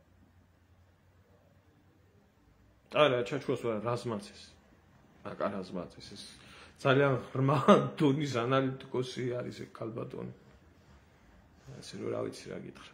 არა, ჩაჩუას ვარ რაზმაცის. აკა რაზმაცის ეს ძალიან ღრმა დონის ანალიტიკოსი არის ეგ ქალბატონი. ასე რომ რა ვიცი რა გითხრათ.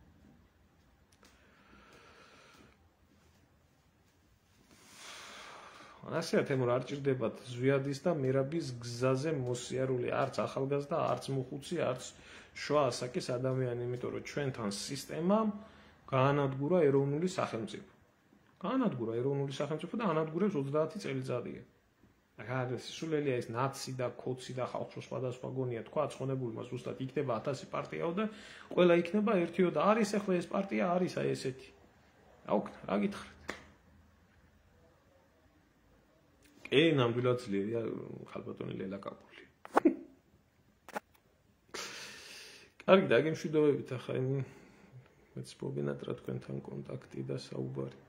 ასეა თემურ არ ჭირდებათ ზვიადის და მერაბის გზაზე მოსიარული არც ახალგაზრდა, არც მოხუცი, არც შუა ასაკის ადამიანი, იმიტომ რომ ჩვენთან სისტემამ გაანადგურა ეროვნული სახელმწიფო. გაანადგურა ეროვნული სახელმწიფო და ანადგურებს 30 წელიწადია. აღარ სულელია ეს ნაცი და კოცი და ხალხო სხვადასხვა გონია თქვა, ცხონებული მას ზუსტად იქნება 1000 პარტიაო და ყველა იქნება ერთიო და არის ახლა ეს პარტია არის აი ესეთი. რა გითხრათ? ნამდვილად ძლიერია ხალბატონი ლელა კაკული. კარგი, დაგემშვიდობებით ახლა მეც მოგენათ რა თქვენთან კონტაქტი და საუბარი.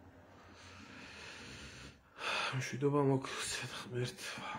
მშვიდობა მოგცეთ ღმერთმა.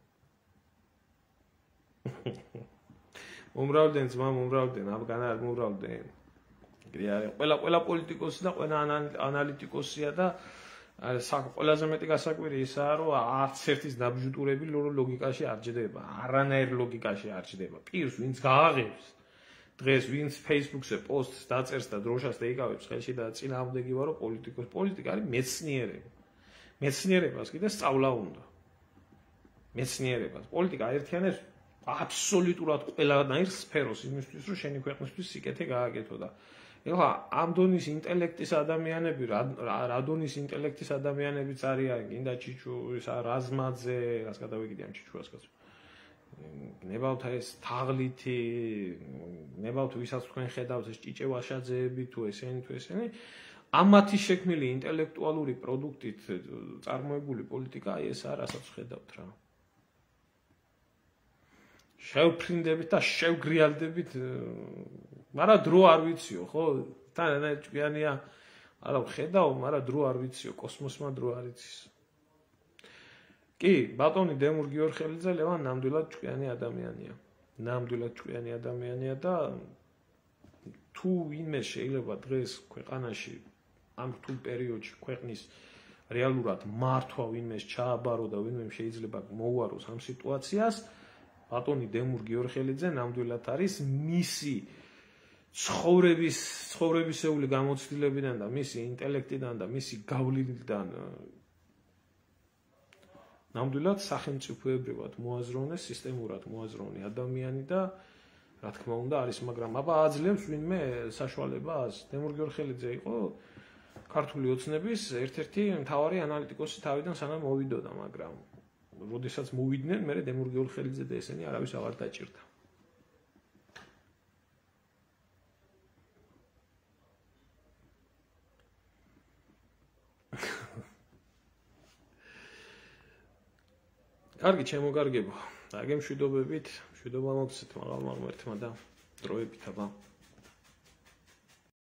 მომრავლდნენ ძმა, მომრავლდნენ, აბგანა არ მომრავლდნენ. ეგრე არის. ყველა პოლიტიკოსი და ყველა ანალიტიკოსია და ყველაზე მეტი გასაკვირი ისაა, რომ არც ერთის ნაბჟუტურები ლოგიკაში არ ჯდება, არანაირ ლოგიკაში არ ჯდება. პირს ვინც გააღებს დღეს ვინც Facebook-ზე პოსტს დაწერს და დროშას დაიკავებს ხელში და წინააღმდეგი ვარო პოლიტიკა არის მეცნიერება. მეცნიერებას კიდე სწავლა უნდა. მეცნიერებას. პოლიტიკა აერთიანებს აბსოლუტურად ყველანაირ სფეროს იმისთვის, რომ შენი ქვეყნისთვის სიკეთე გააკეთო და ეხლა ამ დონის ინტელექტის ადამიანები, რა დონის ინტელექტის ადამიანებიც არიან, გინდა ჩიჩუ, რაზმაძე, რას გადავიკიდე ამ ჩიჩუას კაცო. ნებავთ ეს თაღლითი, ნებავთ ვისაც თქვენ ხედავთ ეს ჭიჭევაშაძეები თუ ესენი, ამათი შექმნილი ინტელექტუალური პროდუქტით წარმოებული პოლიტიკა ეს რასაც ხედავთ რა. შევფრინდებით და შევგრიალდებით, მაგრამ დრო არ ვიციო, ხო? თან ჭკვიანია, არა ხედავ, მაგრამ დრო არ ვიციო, კოსმოსმა დრო არ იცის. კი, ბატონი დემურ გიორხელიძე ლევან ნამდვილად ჭკვიანი ადამიანია. ნამდვილად ჭკვიანი ადამიანია და თუ ვინმე შეიძლება დღეს ქვეყანაში ამ რთულ პერიოდში ქვეყნის რეალურად მართვა ვინმეს ჩააბარო და ვინმე შეიძლება მოუაროს ამ სიტუაციას, ბატონი დემურ გიორხელიძე ნამდვილად არის მისი ცხოვრებისეული გამოცდილებიდან და მისი ინტელექტიდან და მისი გავლენიდან ნამდვილად სახელმწიფოებრივად მოაზროვნე, სისტემურად მოაზროვნე ადამიანი და რა თქმა უნდა არის, მაგრამ აბა აძლევს ვინმე საშუალებას. დემურ გიორხელიძე იყო ქართული ოცნების ერთ-ერთი მთავარი ანალიტიკოსი თავიდან სანამ მოვიდოდა, მაგრამ როდესაც მოვიდნენ, მე დემურ გიორხელიძე და ესენი არავის აღარ დაჭირდა. კარგი, ჩემო კარგებო. დაგემშვიდობებით, მშვიდობა მოგცეთ მაღალმა ღმერთმა და დროებით, აბა.